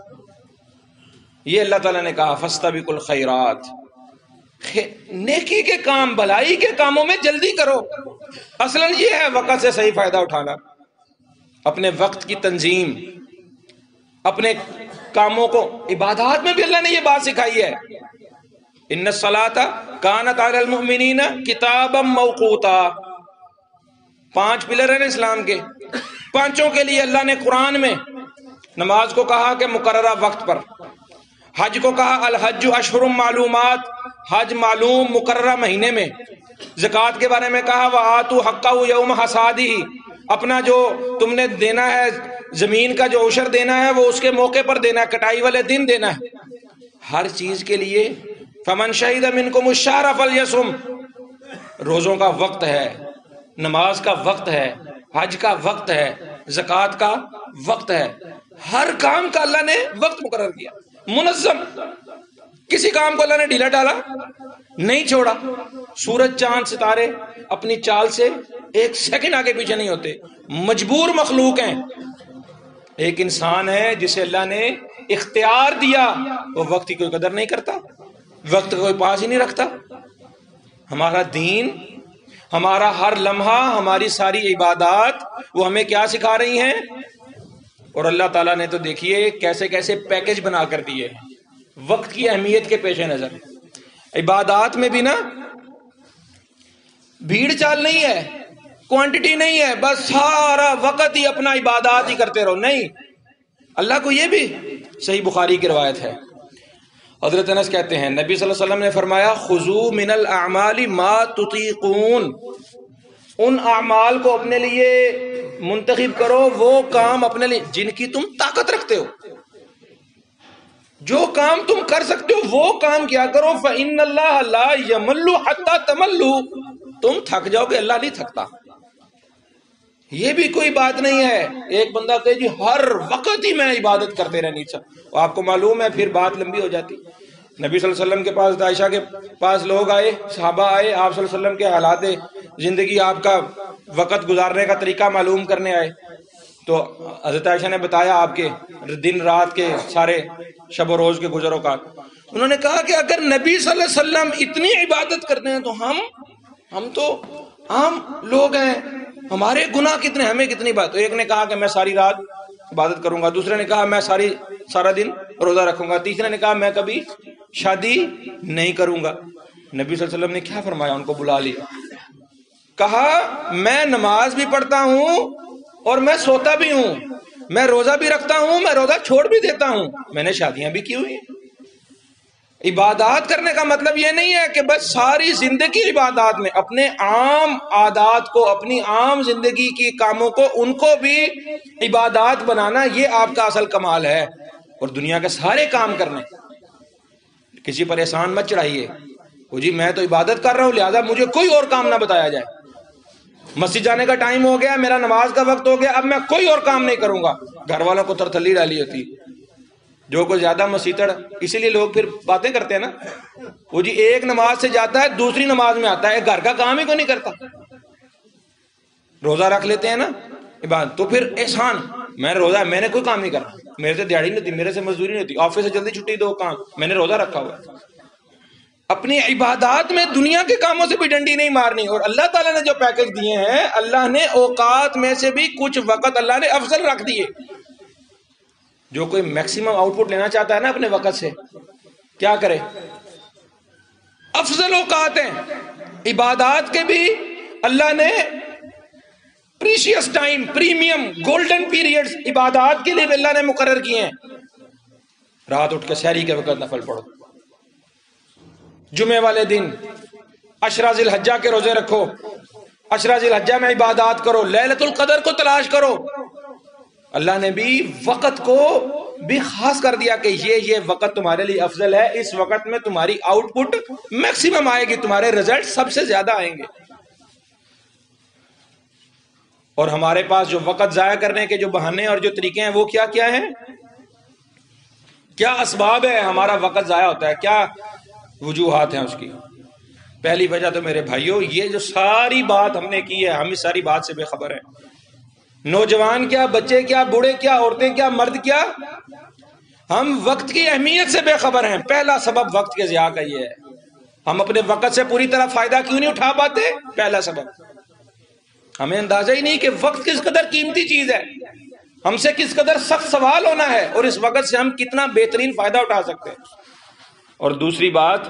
یہ اللہ تعالیٰ نے کہا فاستبقوا الخیرات، نیکی کے کام، بھلائی کے کاموں میں جلدی کرو. اصلاً یہ ہے وقت سے صحیح فائدہ اٹھانا، اپنے وقت کی تنظیم، اپنے کاموں کو. عبادات میں بھی اللہ نے یہ بات سکھائی ہے، ان الصلاۃ کانت علی المؤمنین کتابا موقوتا. پانچ پلر ہیں اسلام کے، پانچوں کے لیے اللہ نے قرآن میں نماز کو کہا کہ مقررہ وقت پر، حج کو کہا الحج اشہر معلومات، حج معلوم مقررہ مہینے میں، زکوٰۃ کے بارے میں کہا وآتوا حقہ یوم حصادہ، اپنا جو تم نے دینا ہے زمین کا جو عشر دینا ہے وہ اس کے موقع پر دینا ہے، کٹائی والے دن دینا ہے. ہر چیز کے لیے فمن شہد منکم الشہر فلیصم. روزوں کا وقت ہے، نماز کا وقت ہے، حج کا وقت ہے، زکوٰۃ کا وقت ہے. ہر کام کا اللہ نے وقت مقرر کیا، منظم. کسی کام کو اللہ نے ڈھیلا ڈالا نہیں چھوڑا. سورج چاند ستارے اپنی چال سے ایک سیکنڈ آگے پیچھے نہیں ہوتے، مجبور مخلوق ہیں. ایک انسان ہے جسے اللہ نے اختیار دیا، وہ وقت کی کوئی قدر نہیں کرتا، وقت کا کوئی پاس ہی نہیں رکھتا. ہمارا دین، ہمارا ہر لمحہ، ہماری ساری عبادات وہ ہمیں کیا سکھا رہی ہیں؟ اور اللہ تعالیٰ نے تو دیکھیے کیسے کیسے پیکج بنا کر دیے وقت کی اہمیت کے پیش نظر. عبادات میں بھی نا بھیڑ چال نہیں ہے، کوانٹٹی نہیں ہے، بس سارا وقت ہی اپنا عبادات ہی کرتے رہو. نہیں، اللہ کو یہ بھی صحیح بخاری کی روایت ہے. حضرت انس کہتے ہیں نبی صلی اللہ علیہ وسلم نے فرمایا خذوا من الاعمال ما تطیقون، ان اعمال کو اپنے لیے منتخب کرو، وہ کام اپنے لیے جن کی تم طاقت رکھتے ہو، جو کام تم کر سکتے ہو وہ کام کیا کرو. فإن اللہ لا یمل حتی تملوا، تم تھک جاؤ گے، اللہ نہیں تھکتا. یہ بھی کوئی بات نہیں ہے ایک بندہ کہے جی ہر وقت ہی میں عبادت کرتے رہنی چاہیے، آپ کو معلوم ہے پھر بات لمبی ہو جاتی. نبی صلی اللہ علیہ وسلم کے پاس، عائشہ کے پاس لوگ آئے، صحابہ آئے، آپ صلی اللہ علیہ وسلم کے حالات زندگی، آپ کا وقت گزارنے کا طریقہ معلوم کرنے آئے. تو حضرت عائشہ نے بتایا آپ کے دن رات کے سارے شب و روز کے گزر اوقات. انہوں نے کہا کہ اگر نبی صلی اللہ علیہ وسلم اتنی عبادت کرتے ہیں تو ہم ہم تو عام لوگ ہیں، ہمارے گناہ کتنے، ہمیں کتنی بات. ایک نے کہا کہ میں ساری رات عبادت کروں گا، دوسرے نے کہا میں ساری سارا دن روزہ رکھوں گا، تیسرے نے کہا میں کبھی شادی نہیں کروں گا. نبی صلی اللہ علیہ وسلم نے کیا فرمایا؟ ان کو بلا لیا، کہا میں نماز بھی پڑھتا ہوں اور میں سوتا بھی ہوں، میں روزہ بھی رکھتا ہوں، میں روزہ چھوڑ بھی دیتا ہوں، میں نے شادیاں بھی کی ہوئی ہیں. عبادات کرنے کا مطلب یہ نہیں ہے کہ بس ساری زندگی عبادات میں، اپنے عام عادات کو، اپنی عام زندگی کی کاموں کو، ان کو بھی عبادات بنانا، یہ آپ کا اصل کمال ہے. اور دنیا کے سارے کام کرنے، کسی پر احسان مت چڑھائیے، وہ جی میں تو عبادت کر رہا ہوں لہذا مجھے کوئی اور کام نہ بتایا جائے. مسجد جانے کا ٹائم ہو گیا، میرا نماز کا وقت ہو گیا، اب میں کوئی اور کام نہیں کروں گا. گھر والوں کو ترتھلی ڈالی ہوتی، جو کوئی زیادہ مسیطڑ، اسی لیے لوگ پھر باتیں کرتے ہیں نا، وہ جی ایک نماز سے جاتا ہے دوسری نماز میں آتا ہے، گھر کا کام ہی کوئی نہیں کرتا. روزہ رکھ لیتے ہیں نا عبادت، تو پھر احسان، میں روزہ، میں نے کوئی کام نہیں کرنا، میرے سے دیہڑی نہیں ہوتی، میرے سے مزدوری نہیں ہوتی، آفس سے جلدی چھٹی دو کام، میں نے روزہ رکھا ہوا ہے. اپنی عبادات میں دنیا کے کاموں سے بھی ڈنڈی نہیں مارنی. اور اللہ تعالیٰ نے جو پیکج دیے ہیں، اللہ نے اوقات میں سے بھی کچھ وقت اللہ نے افضل رکھ دیے. جو کوئی میکسیمم آؤٹ پٹ لینا چاہتا ہے نا اپنے وقت سے، کیا کرے؟ افضل اوقات ہیں عبادات کے بھی اللہ نے precious time, premium, golden periods عبادات کے لیے بھی اللہ نے مقرر کیے ہیں. رات اٹھ کے سحری کے وقت نفل پڑھو، جمعے والے دن عشرہ ذی الحجہ کے روزے رکھو، عشرہ ذی الحجہ میں عبادات کرو، لیلۃ القدر کو تلاش کرو. اللہ نے بھی وقت کو بھی خاص کر دیا کہ یہ یہ وقت تمہارے لیے افضل ہے، اس وقت میں تمہاری آؤٹ پٹ میکسیمم آئے گی، تمہارے رزلٹ سب سے زیادہ آئیں گے. اور ہمارے پاس جو وقت ضائع کرنے کے جو بہانے اور جو طریقے ہیں وہ کیا کیا ہیں؟ کیا اسباب ہے ہمارا وقت ضائع ہوتا ہے؟ کیا وجوہات ہیں اس کی؟ پہلی وجہ تو میرے بھائیوں یہ جو ساری بات ہم نے کی ہے، ہم اس ساری بات سے بے خبر ہیں. نوجوان کیا، بچے کیا، بوڑھے کیا، عورتیں کیا، مرد کیا، ہم وقت کی اہمیت سے بے خبر ہیں. پہلا سبب وقت کے ضیاع کا یہ ہے. ہم اپنے وقت سے پوری طرح فائدہ کیوں نہیں اٹھا پاتے؟ پہلا سبب ہمیں اندازہ ہی نہیں کہ وقت کس قدر قیمتی چیز ہے، ہم سے کس قدر سخت سوال ہونا ہے، اور اس وقت سے ہم کتنا بہترین فائدہ اٹھا سکتے ہیں. اور دوسری بات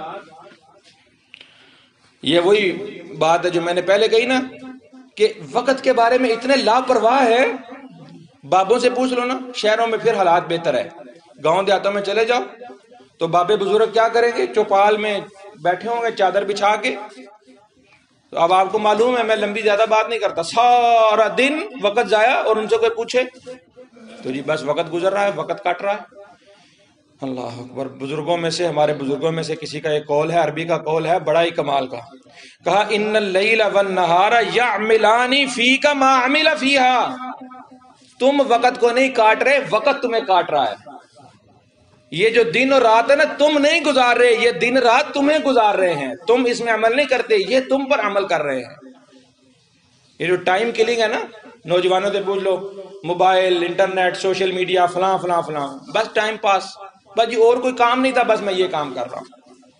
یہ وہی بات ہے جو میں نے پہلے کہی نا کہ وقت کے بارے میں اتنے لاپرواہ ہے. بابوں سے پوچھ لو نا، شہروں میں پھر حالات بہتر ہے، گاؤں دیہاتوں میں چلے جاؤ تو بابے بزرگ کیا کریں گے؟ چوپال میں بیٹھے ہوں گے چادر بچھا کے. تو اب آپ کو معلوم ہے میں لمبی زیادہ بات نہیں کرتا، سارا دن وقت ضائع. اور ان سے کوئی پوچھے تو جی بس وقت گزر رہا ہے، وقت کٹ رہا ہے. اللہ اکبر. بزرگوں میں سے، ہمارے بزرگوں میں سے کسی کا ایک قول ہے، عربی کا قول ہے بڑا ہی کمال کا. کہا ان اللیل والنہار یعملان فیک ما عمل فیہا. تم وقت کو نہیں کاٹ رہے، وقت تمہیں کاٹ رہا ہے. یہ جو دن اور رات ہے نا، تم نہیں گزار رہے، یہ دن رات تمہیں گزار رہے ہیں. تم اس میں عمل نہیں کرتے، یہ تم پر عمل کر رہے ہیں. یہ جو ٹائم کلنگ ہے نا، نوجوانوں سے پوچھ لو، موبائل، انٹرنیٹ، سوشل میڈیا، فلاں فلاں فلاں، بس ٹائم پاس. بس جی اور کوئی کام نہیں تھا، بس میں یہ کام کر رہا ہوں.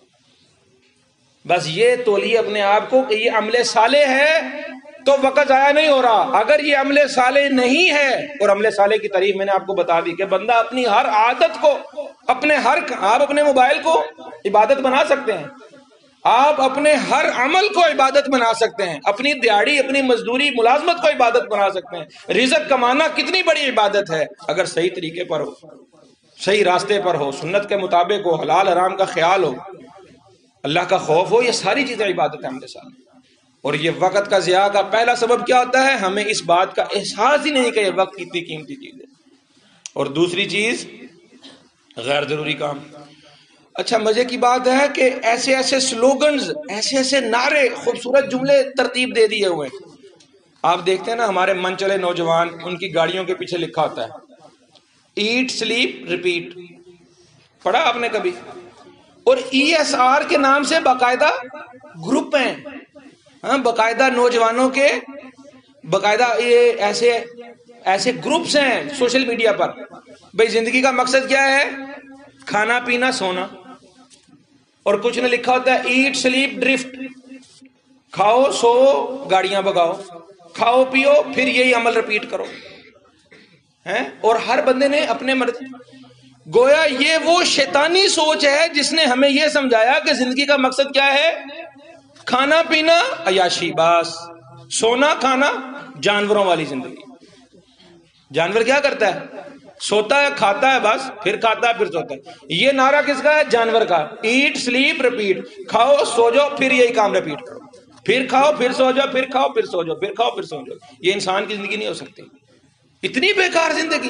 بس یہ تولیے اپنے آپ کو کہ یہ عمل صالح ہے تو وقت ضائع نہیں ہو رہا. اگر یہ عمل صالح نہیں ہے، اور عمل صالح کی تعریف میں نے آپ کو بتا دی کہ بندہ اپنی ہر عادت کو، اپنے ہر آپ اپنے موبائل کو عبادت بنا سکتے ہیں، آپ اپنے ہر عمل کو عبادت بنا سکتے ہیں، اپنی دیہڑی، اپنی مزدوری، ملازمت کو عبادت بنا سکتے ہیں. رزق کمانا کتنی بڑی عبادت ہے اگر صحیح طریقے پر ہو، صحیح راستے پر ہو، سنت کے مطابق ہو، حلال حرام کا خیال ہو، اللہ کا خوف ہو. یہ ساری چیزیں عبادت ہیں ہمارے ساتھ. اور یہ وقت کا ضیاع کا پہلا سبب کیا ہوتا ہے؟ ہمیں اس بات کا احساس ہی نہیں کہ یہ وقت کتنی قیمتی چیز ہے. اور دوسری چیز غیر ضروری کام. اچھا مزے کی بات ہے کہ ایسے ایسے سلوگنز، ایسے ایسے نعرے، خوبصورت جملے ترتیب دے دیے ہوئے. آپ دیکھتے ہیں نا ہمارے من چلے نوجوان، ان کی گاڑیوں کے پیچھے لکھا ہوتا ہے ایٹ سلیپ ریپیٹ. پڑھا آپ نے کبھی؟ اور ای ایس آر کے نام سے باقاعدہ گروپ ہیں، ہاں باقاعدہ نوجوانوں کے باقاعدہ یہ ایسے ایسے گروپس ہیں سوشل میڈیا پر. بھئی زندگی کا مقصد کیا ہے؟ کھانا پینا سونا. اور کچھ نے لکھا ہوتا ہے ایٹ سلیپ ڈرفٹ. کھاؤ سو گاڑیاں بگاؤ، کھاؤ پیو پھر یہی عمل رپیٹ کرو. ہیں اور ہر بندے نے اپنے مرضی. گویا یہ وہ شیطانی سوچ ہے جس نے ہمیں یہ سمجھایا کہ زندگی کا مقصد کیا ہے؟ کھانا پینا عیاشی، بس سونا کھانا، جانوروں والی زندگی. جانور کیا کرتا ہے؟ سوتا ہے، کھاتا ہے، بس پھر کھاتا ہے پھر سوتا ہے. یہ نعرہ کس کا ہے؟ جانور کا. Eat sleep repeat. کھاؤ سو جاؤ پھر یہی کام ریپیٹ کرو، پھر کھاؤ پھر سو جاؤ، پھر کھاؤ پھر سو جاؤ، پھر کھاؤ پھر سو جاؤ. یہ انسان کی زندگی نہیں ہو سکتی. اتنی بیکار زندگی،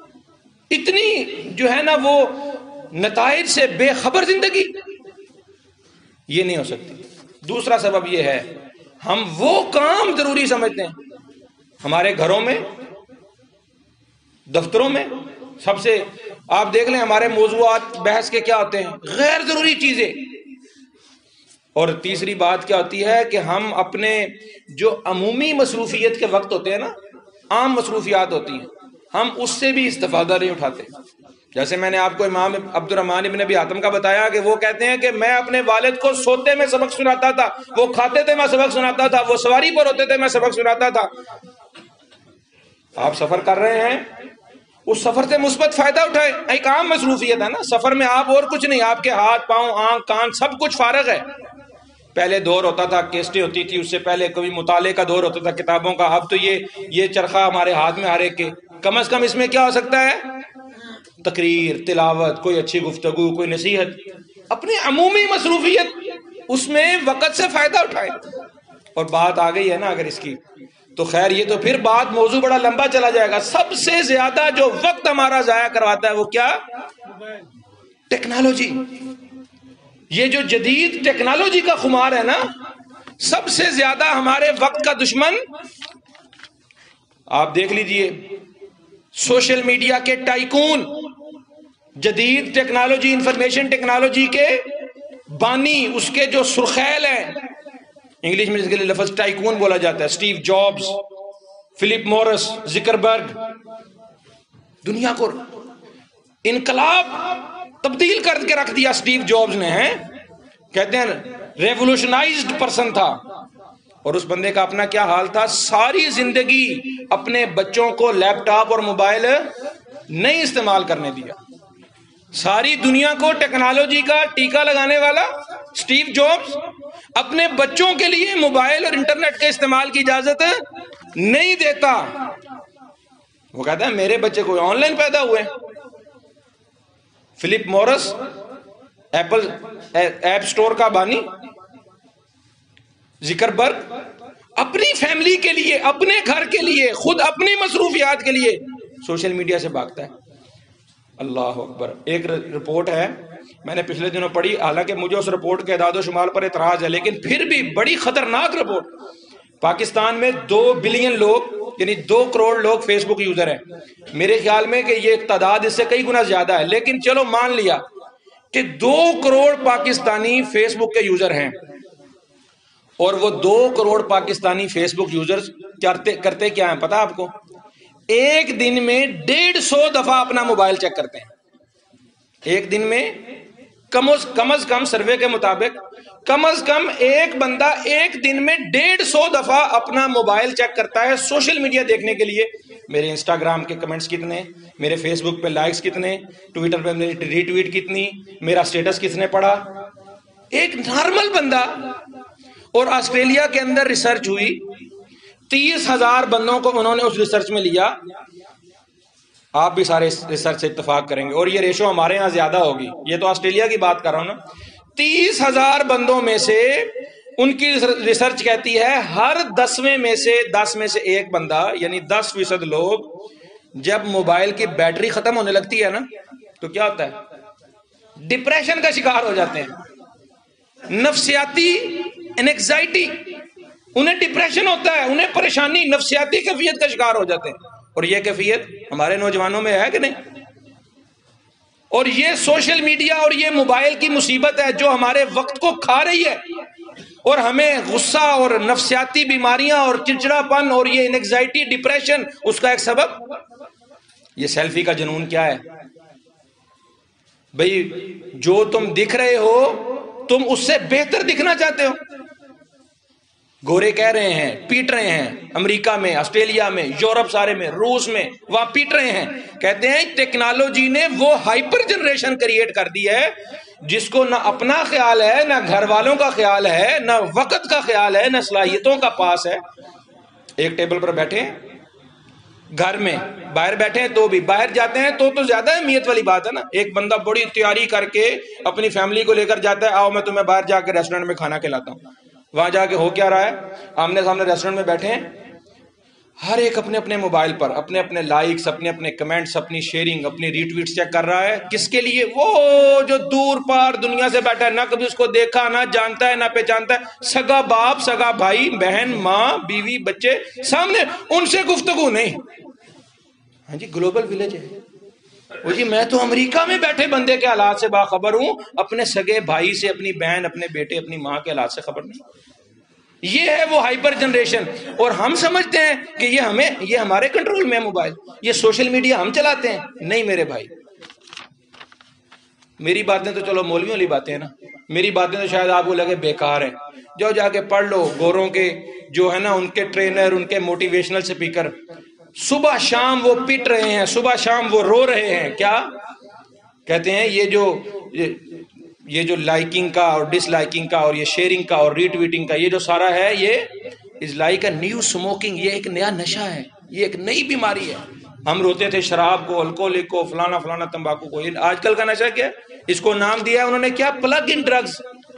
اتنی جو ہے نا وہ نتائج سے بے خبر زندگی، یہ نہیں ہو سکتی. دوسرا سبب یہ ہے ہم وہ کام ضروری سمجھتے ہیں. ہمارے گھروں میں، دفتروں میں، سب سے آپ دیکھ لیں ہمارے موضوعات بحث کے کیا ہوتے ہیں؟ غیر ضروری چیزیں. اور تیسری بات کیا ہوتی ہے کہ ہم اپنے جو عمومی مصروفیت کے وقت ہوتے ہیں نا، عام مصروفیات ہوتی ہیں، ہم اس سے بھی استفادہ نہیں اٹھاتے. جیسے میں نے آپ کو امام عبد الرحمن ابن ابی حاتم کا بتایا کہ وہ کہتے ہیں کہ میں اپنے والد کو سوتے میں سبق سناتا تھا، وہ کھاتے تھے میں سبق سناتا تھا، وہ سواری پر ہوتے تھے میں سبق سناتا تھا. آپ سفر کر رہے ہیں، اس سفر سے مثبت فائدہ اٹھائے. ایک عام مصروفیت ہے نا سفر میں، آپ اور کچھ نہیں، آپ کے ہاتھ پاؤں آنکھ کان سب کچھ فارغ ہے. پہلے دور ہوتا تھا کیسٹیں ہوتی تھی، اس سے پہلے کبھی مطالعے کا دور ہوتا تھا کتابوں کا. اب تو یہ یہ چرخہ ہمارے ہاتھ میں ہر ایک کے. کم از کم اس میں کیا ہو سکتا ہے؟ تقریر، تلاوت، کوئی اچھی گفتگو، کوئی نصیحت. اپنی عمومی مصروفیت اس میں وقت سے فائدہ اٹھائے. اور بات آ گئی ہے نا اگر اس کی تو خیر یہ تو پھر بات موضوع بڑا لمبا چلا جائے گا. سب سے زیادہ جو وقت ہمارا ضائع کرواتا ہے وہ کیا؟ ٹیکنالوجی. یہ جو جدید ٹیکنالوجی کا خمار ہے نا، سب سے زیادہ ہمارے وقت کا دشمن. آپ دیکھ لیجئے سوشل میڈیا کے ٹائکون، جدید ٹیکنالوجی انفارمیشن ٹیکنالوجی کے بانی، اس کے جو سرخیل ہیں، انگلش میں اس کے لیے لفظ ٹائکون بولا جاتا ہے. Steve Jobs, Philip Morris, Zuckerberg. دنیا کو انقلاب تبدیل کر کے رکھ دیا سٹیو جابز نے. ہیں کہتے ہیں ریولوشنائزڈ پرسن تھا. اور اس بندے کا اپنا کیا حال تھا؟ ساری زندگی اپنے بچوں کو لیپ ٹاپ اور موبائل نہیں استعمال کرنے دیا. ساری دنیا کو ٹیکنالوجی کا ٹیکہ لگانے والا سٹیو جابز اپنے بچوں کے لیے موبائل اور انٹرنیٹ کے استعمال کی اجازت نہیں دیتا. وہ کہتا ہے میرے بچے کوئی آن لائن پیدا ہوئے. فلپ مورس ایپل ایپ سٹور کا بانی، زکربرگ اپنی فیملی کے لیے، اپنے گھر کے لیے، خود اپنی مصروفیات کے لیے سوشل میڈیا سے بھاگتا ہے. اللہ اکبر. ایک رپورٹ ہے میں نے پچھلے دنوں پڑھی، حالانکہ مجھے اس رپورٹ کے اعداد و شمار پر اعتراض ہے، لیکن پھر بھی بڑی خطرناک رپورٹ. پاکستان میں دو بلین لوگ یعنی دو کروڑ لوگ فیس بک یوزر ہیں. میرے خیال میں کہ یہ تعداد اس سے کئی گنا زیادہ ہے، لیکن چلو مان لیا کہ دو کروڑ پاکستانی فیس بک کے یوزر ہیں. اور وہ دو crore Pakistani Facebook user کرتے کرتے کیا ہیں پتا آپ کو؟ ایک دن میں ڈیڑھ سو دفعہ اپنا موبائل چیک کرتے ہیں. ایک دن میں کم از کم از کم سروے کے مطابق کم از کم ایک بندہ ایک دن میں ڈیڑھ سو دفعہ اپنا موبائل چیک کرتا ہے سوشل میڈیا دیکھنے کے لیے. میرے انسٹاگرام کے کمنٹس کتنے، میرے فیس بک پہ لائکس کتنے، ٹویٹر پہ میری ری ٹویٹ کتنی، میرا سٹیٹس کس نے پڑھا. ایک نارمل بندہ. اور آسٹریلیا کے اندر ریسرچ ہوئی، تیس ہزار بندوں کو انہوں نے اس ریسرچ میں لیا. آپ بھی سارے ریسرچ سے اتفاق کریں گے، اور یہ ریشو ہمارے ہاں زیادہ ہوگی. یہ تو آسٹریلیا کی بات کر رہا ہوں نا. تیس ہزار بندوں میں سے ان کی ریسرچ کہتی ہے ہر دسویں میں سے دس میں سے ایک بندہ یعنی دس فیصد لوگ جب موبائل کی بیٹری ختم ہونے لگتی ہے نا تو کیا ہوتا ہے؟ ڈپریشن کا شکار ہو جاتے ہیں. نفسیاتی انیکزائٹی، انہیں ڈپریشن ہوتا ہے، انہیں پریشانی، نفسیاتی کیفیت کا شکار ہو جاتے ہیں. اور یہ کیفیت ہمارے نوجوانوں میں ہے کہ نہیں؟ اور یہ سوشل میڈیا اور یہ موبائل کی مصیبت ہے جو ہمارے وقت کو کھا رہی ہے اور ہمیں غصہ اور نفسیاتی بیماریاں اور چڑچڑا پن اور یہ انیکزائٹی، ڈپریشن، اس کا ایک سبب یہ سیلفی کا جنون. کیا ہے بھئی؟ جو تم دکھ رہے ہو تم اس سے بہتر دکھنا چاہتے ہو. گورے کہہ رہے ہیں، پیٹ رہے ہیں، امریکہ میں، آسٹریلیا میں، یورپ سارے میں، روس میں، وہاں پیٹ رہے ہیں. کہتے ہیں ٹیکنالوجی نے وہ ہائپر جنریشن کریٹ کر دی ہے جس کو نہ اپنا خیال ہے، نہ گھر والوں کا خیال ہے، نہ وقت کا خیال ہے، نہ صلاحیتوں کا پاس ہے. ایک ٹیبل پر بیٹھے ہیں گھر میں، باہر بیٹھے ہیں تو بھی، باہر جاتے ہیں تو تو زیادہ اہمیت والی بات ہے نا. ایک بندہ بڑی تیاری کر کے اپنی فیملی کو لے کر جاتا ہے، آؤ میں تمہیں باہر جا کے ریسٹورنٹ میں کھانا کھلاتا ہوں. وہاں جا کے ہو کیا رہا ہے؟ آمنے سامنے ریسٹورنٹ میں بیٹھے ہیں، ہر ایک اپنے اپنے موبائل پر اپنے اپنے لائکس، اپنے اپنے کمنٹس، اپنی شیئرنگ، اپنی ری ٹویٹس چیک کر رہا ہے. کس کے لیے؟ وہ جو دور پار دنیا سے بیٹھا ہے، نہ کبھی اس کو دیکھا، نہ جانتا ہے، نہ پہچانتا ہے. سگا باپ، سگا بھائی، بہن، ماں، بیوی، بچے سامنے، ان سے گفتگو نہیں. ہاں جی گلوبل ولیج ہے. وہ جی میں تو امریکہ میں بیٹھے بندے کے حالات سے باخبر ہوں، اپنے سگے بھائی سے، اپنی بہن، اپنے بیٹے، اپنی ماں کے حالات سے خبر نہیں. یہ ہے وہ ہائپر جنریشن. اور ہم سمجھتے ہیں کہ یہ ہمیں یہ ہمارے کنٹرول میں ہے موبائل, یہ سوشل میڈیا ہم چلاتے ہیں. نہیں میرے بھائی, میری باتیں تو چلو مولویوں والی باتیں ہیں نا, میری باتیں تو شاید آپ کو لگے بیکار ہیں. جاؤ جا کے پڑھ لو گوروں کے جو ہے نا, ان کے ٹرینر, ان کے موٹیویشنل سپیکر, صبح شام وہ پٹ رہے ہیں, صبح شام وہ رو رہے ہیں. کیا کہتے ہیں؟ یہ جو یہ جو لائکنگ کا اور ڈس لائکنگ کا اور یہ شیئرنگ کا اور ری ٹویٹنگ کا یہ جو سارا ہے, یہ is like a new smoking. یہ ایک نیا نشہ ہے, یہ ایک نئی بیماری ہے. ہم روتے تھے شراب کو, الکوہولک کو, فلانا فلانا تمباکو کو. آج کل کا نشہ کیا ہے؟ اس کو نام دیا ہے انہوں نے کیا؟ Plug in drugs.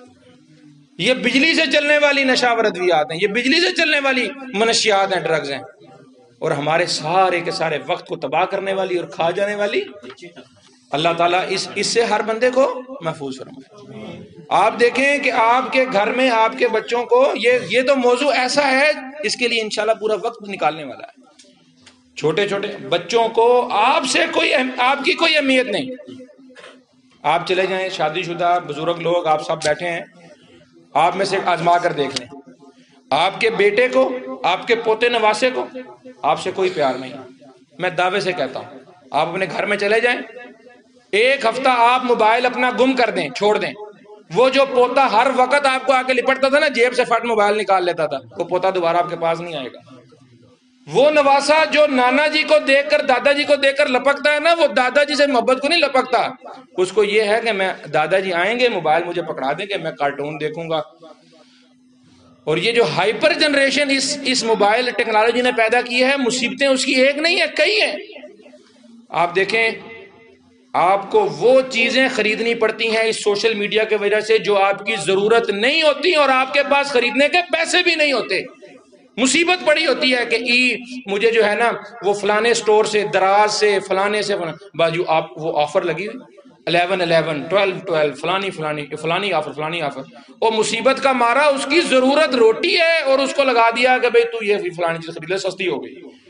یہ بجلی سے چلنے والی نشاور ادویات ہیں, یہ بجلی سے چلنے والی منشیات ہیں, ڈرگز ہیں. اور ہمارے سارے کے سارے وقت کو تباہ کرنے والی اور کھا جانے والی. اللہ تعالیٰ اس اس سے ہر بندے کو محفوظ فرمائے. آپ دیکھیں کہ آپ کے گھر میں آپ کے بچوں کو یہ یہ تو موضوع ایسا ہے, اس کے لیے انشاءاللہ پورا وقت نکالنے والا ہے. چھوٹے چھوٹے بچوں کو آپ سے کوئی آپ کی کوئی اہمیت نہیں. آپ چلے جائیں, شادی شدہ بزرگ لوگ آپ سب بیٹھے ہیں, آپ میں سے آزما کر دیکھ لیں, آپ کے بیٹے کو, آپ کے پوتے نواسے کو آپ سے کوئی پیار نہیں. میں دعوے سے کہتا ہوں, آپ اپنے گھر میں چلے جائیں, ایک ہفتہ آپ موبائل اپنا گم کر دیں, چھوڑ دیں. وہ جو پوتا ہر وقت آپ کو آ کے لپٹتا تھا نا, جیب سے فٹ موبائل نکال لیتا تھا, وہ پوتا دوبارہ آپ کے پاس نہیں آئے گا. وہ نواسا جو نانا جی کو دیکھ کر, دادا جی کو دیکھ کر لپکتا ہے نا, وہ دادا جی سے محبت کو نہیں لپکتا. اس کو یہ ہے کہ میں دادا جی آئیں گے, موبائل مجھے پکڑا دیں گے, میں کارٹون دیکھوں گا. اور یہ جو ہائپر جنریشن اس اس موبائل ٹیکنالوجی نے پیدا کی ہے, مصیبتیں اس کی ایک نہیں ہے, کئی ہیں. آپ دیکھیں, آپ کو وہ چیزیں خریدنی پڑتی ہیں اس سوشل میڈیا کی وجہ سے جو آپ کی ضرورت نہیں ہوتی, اور آپ کے پاس خریدنے کے پیسے بھی نہیں ہوتے. مصیبت پڑی ہوتی ہے کہ ای مجھے جو ہے نا وہ فلانے سٹور سے, دراز سے, فلانے سے باجو آپ وہ آفر لگی ہوئی, الیون الیون, ٹویلو ٹویلو, فلانی فلانی فلانی آفر فلانی آفر. اور مصیبت کا مارا اس کی ضرورت روٹی ہے اور اس کو لگا دیا کہ بھئی تو یہ فلانی چیز خرید لے, سستی ہو گئی.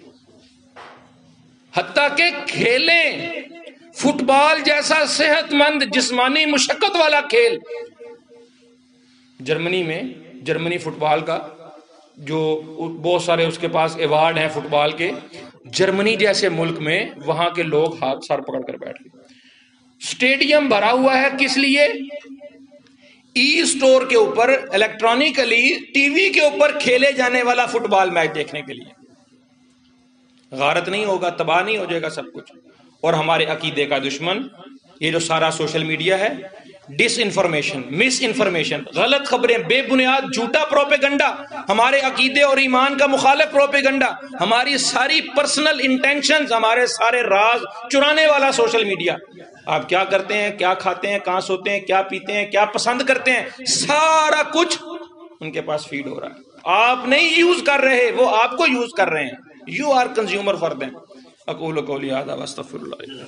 حتیٰ کہ کھیلیں, فٹ بال جیسا صحت مند جسمانی مشقت والا کھیل, جرمنی میں جرمنی فٹ بال کا جو بہت سارے اس کے پاس ایوارڈ ہیں فٹ بال کے, جرمنی جیسے ملک میں وہاں کے لوگ ہاتھ سر پکڑ کر بیٹھ گئے. سٹیڈیم بھرا ہوا ہے, کس لیے؟ ای سٹور کے اوپر الیکٹرانکلی ٹی وی کے اوپر کھیلے جانے والا فٹ بال میچ دیکھنے کے لیے. غارت نہیں ہوگا, تباہ نہیں ہو جائے گا سب کچھ. اور ہمارے عقیدے کا دشمن یہ جو سارا سوشل میڈیا ہے, ڈس انفارمیشن, مس انفارمیشن, غلط خبریں, بے بنیاد جھوٹا پروپیگنڈا, ہمارے عقیدے اور ایمان کا مخالف پروپیگنڈا, ہماری ساری پرسنل انٹینشنز, ہمارے سارے راز چرانے والا سوشل میڈیا. آپ کیا کرتے ہیں, کیا کھاتے ہیں, کہاں سوتے ہیں, کیا پیتے ہیں, کیا پسند کرتے ہیں, سارا کچھ ان کے پاس فیڈ ہو رہا ہے. آپ نہیں یوز کر رہے, وہ آپ کو یوز کر رہے ہیں. You are consumer for them. اقول قولی ھذا واستغفر اللہ.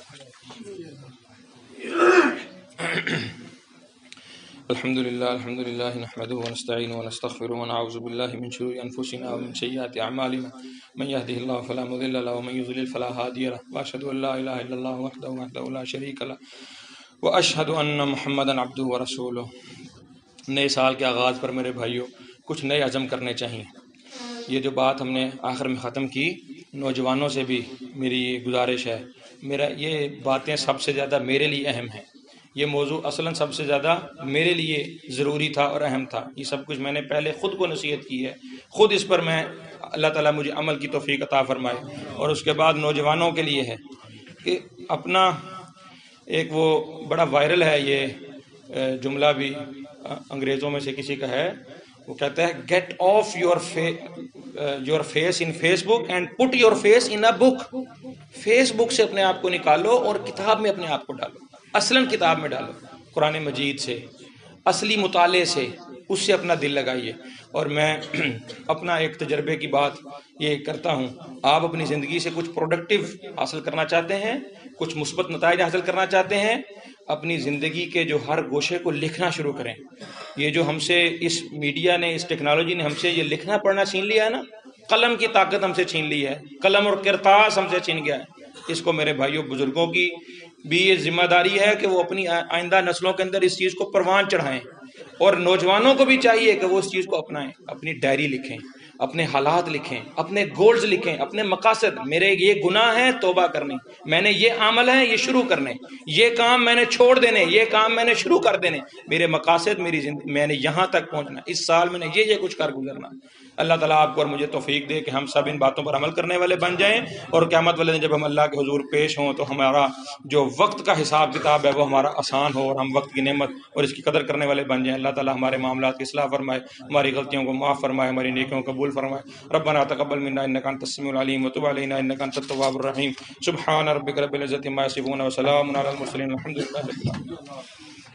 الحمد للہ الحمد للہ نحمده ونستعینه ونستغفره ونعوذ باللہ من شرور انفسنا ومن سیئات اعمالنا من يهده الله فلا مضل له ومن يضلل فلا هادي له واشهد ان لا اله الا الله وحده وحده لا شريك له واشهد ان محمدا عبده ورسوله. نئے سال کے آغاز پر میرے بھائیوں کچھ نئے عزم کرنے چاہیے. یہ جو بات ہم نے آخر میں ختم کی, نوجوانوں سے بھی میری گزارش ہے, میرا یہ باتیں سب سے زیادہ میرے لیے اہم ہیں. یہ موضوع اصلاً سب سے زیادہ میرے لیے ضروری تھا اور اہم تھا. یہ سب کچھ میں نے پہلے خود کو نصیحت کی ہے, خود اس پر میں, اللہ تعالیٰ مجھے عمل کی توفیق عطا فرمائے. اور اس کے بعد نوجوانوں کے لیے ہے کہ اپنا ایک وہ بڑا وائرل ہے یہ جملہ بھی انگریزوں میں سے کسی کا ہے, وہ کہتا ہے get off your your face in Facebook and put your face in a book. Facebook سے اپنے آپ کو نکالو اور کتاب میں اپنے آپ کو ڈالو, اصلاً کتاب میں ڈالو, قرآن مجید سے, اصلی مطالعے سے, اس سے اپنا دل لگائیے. اور میں اپنا ایک تجربے کی بات یہ کرتا ہوں, آپ اپنی زندگی سے کچھ پروڈکٹیو حاصل کرنا چاہتے ہیں, کچھ مثبت نتائج حاصل کرنا چاہتے ہیں, اپنی زندگی کے جو ہر گوشے کو لکھنا شروع کریں. یہ جو ہم سے اس میڈیا نے, اس ٹیکنالوجی نے ہم سے یہ لکھنا پڑھنا چھین لیا ہے نا, قلم کی طاقت ہم سے چھین لی ہے, قلم اور کرتاس ہم سے چھین گیا ہے. اس کو میرے بھائیوں بزرگوں کی بھی یہ ذمہ داری ہے کہ وہ اپنی آئندہ نسلوں کے اندر اس چیز کو پروان چڑھائیں. اور نوجوانوں کو بھی چاہیے کہ وہ اس چیز کو اپنائیں، اپنی ڈائری لکھیں، اپنے حالات لکھیں، اپنے گولز لکھیں، اپنے مقاصد، میرے یہ گناہ ہیں توبہ کرنے، میں نے یہ عمل ہے یہ شروع کرنے، یہ کام میں نے چھوڑ دینے، یہ کام میں نے شروع کر دینے، میرے مقاصد، میری زندگی، میں نے یہاں تک پہنچنا، اس سال میں نے یہ یہ کچھ کر گزرنا۔ اللہ تعالیٰ آپ کو اور مجھے توفیق دے کہ ہم سب ان باتوں پر عمل کرنے والے بن جائیں، اور قیامت والے دن جب ہم اللہ کے حضور پیش ہوں تو ہمارا جو وقت کا حساب کتاب ہے وہ ہمارا آسان ہو، اور ہم وقت کی نعمت اور اس کی قدر کرنے والے بن جائیں۔ اللہ تعالیٰ ہمارے معاملات کی اصلاح فرمائے، ہماری غلطیوں کو معاف فرمائے، ہماری نیکیوں کو قبول فرمائے۔ ربنا تقبل منا انک انت السمیع العلیم وتب علینا انک انت التواب الرحیم۔ سبحان ربک رب العزۃ عما یصفون وسلام علی المرسلین والحمد للہ رب العالمین۔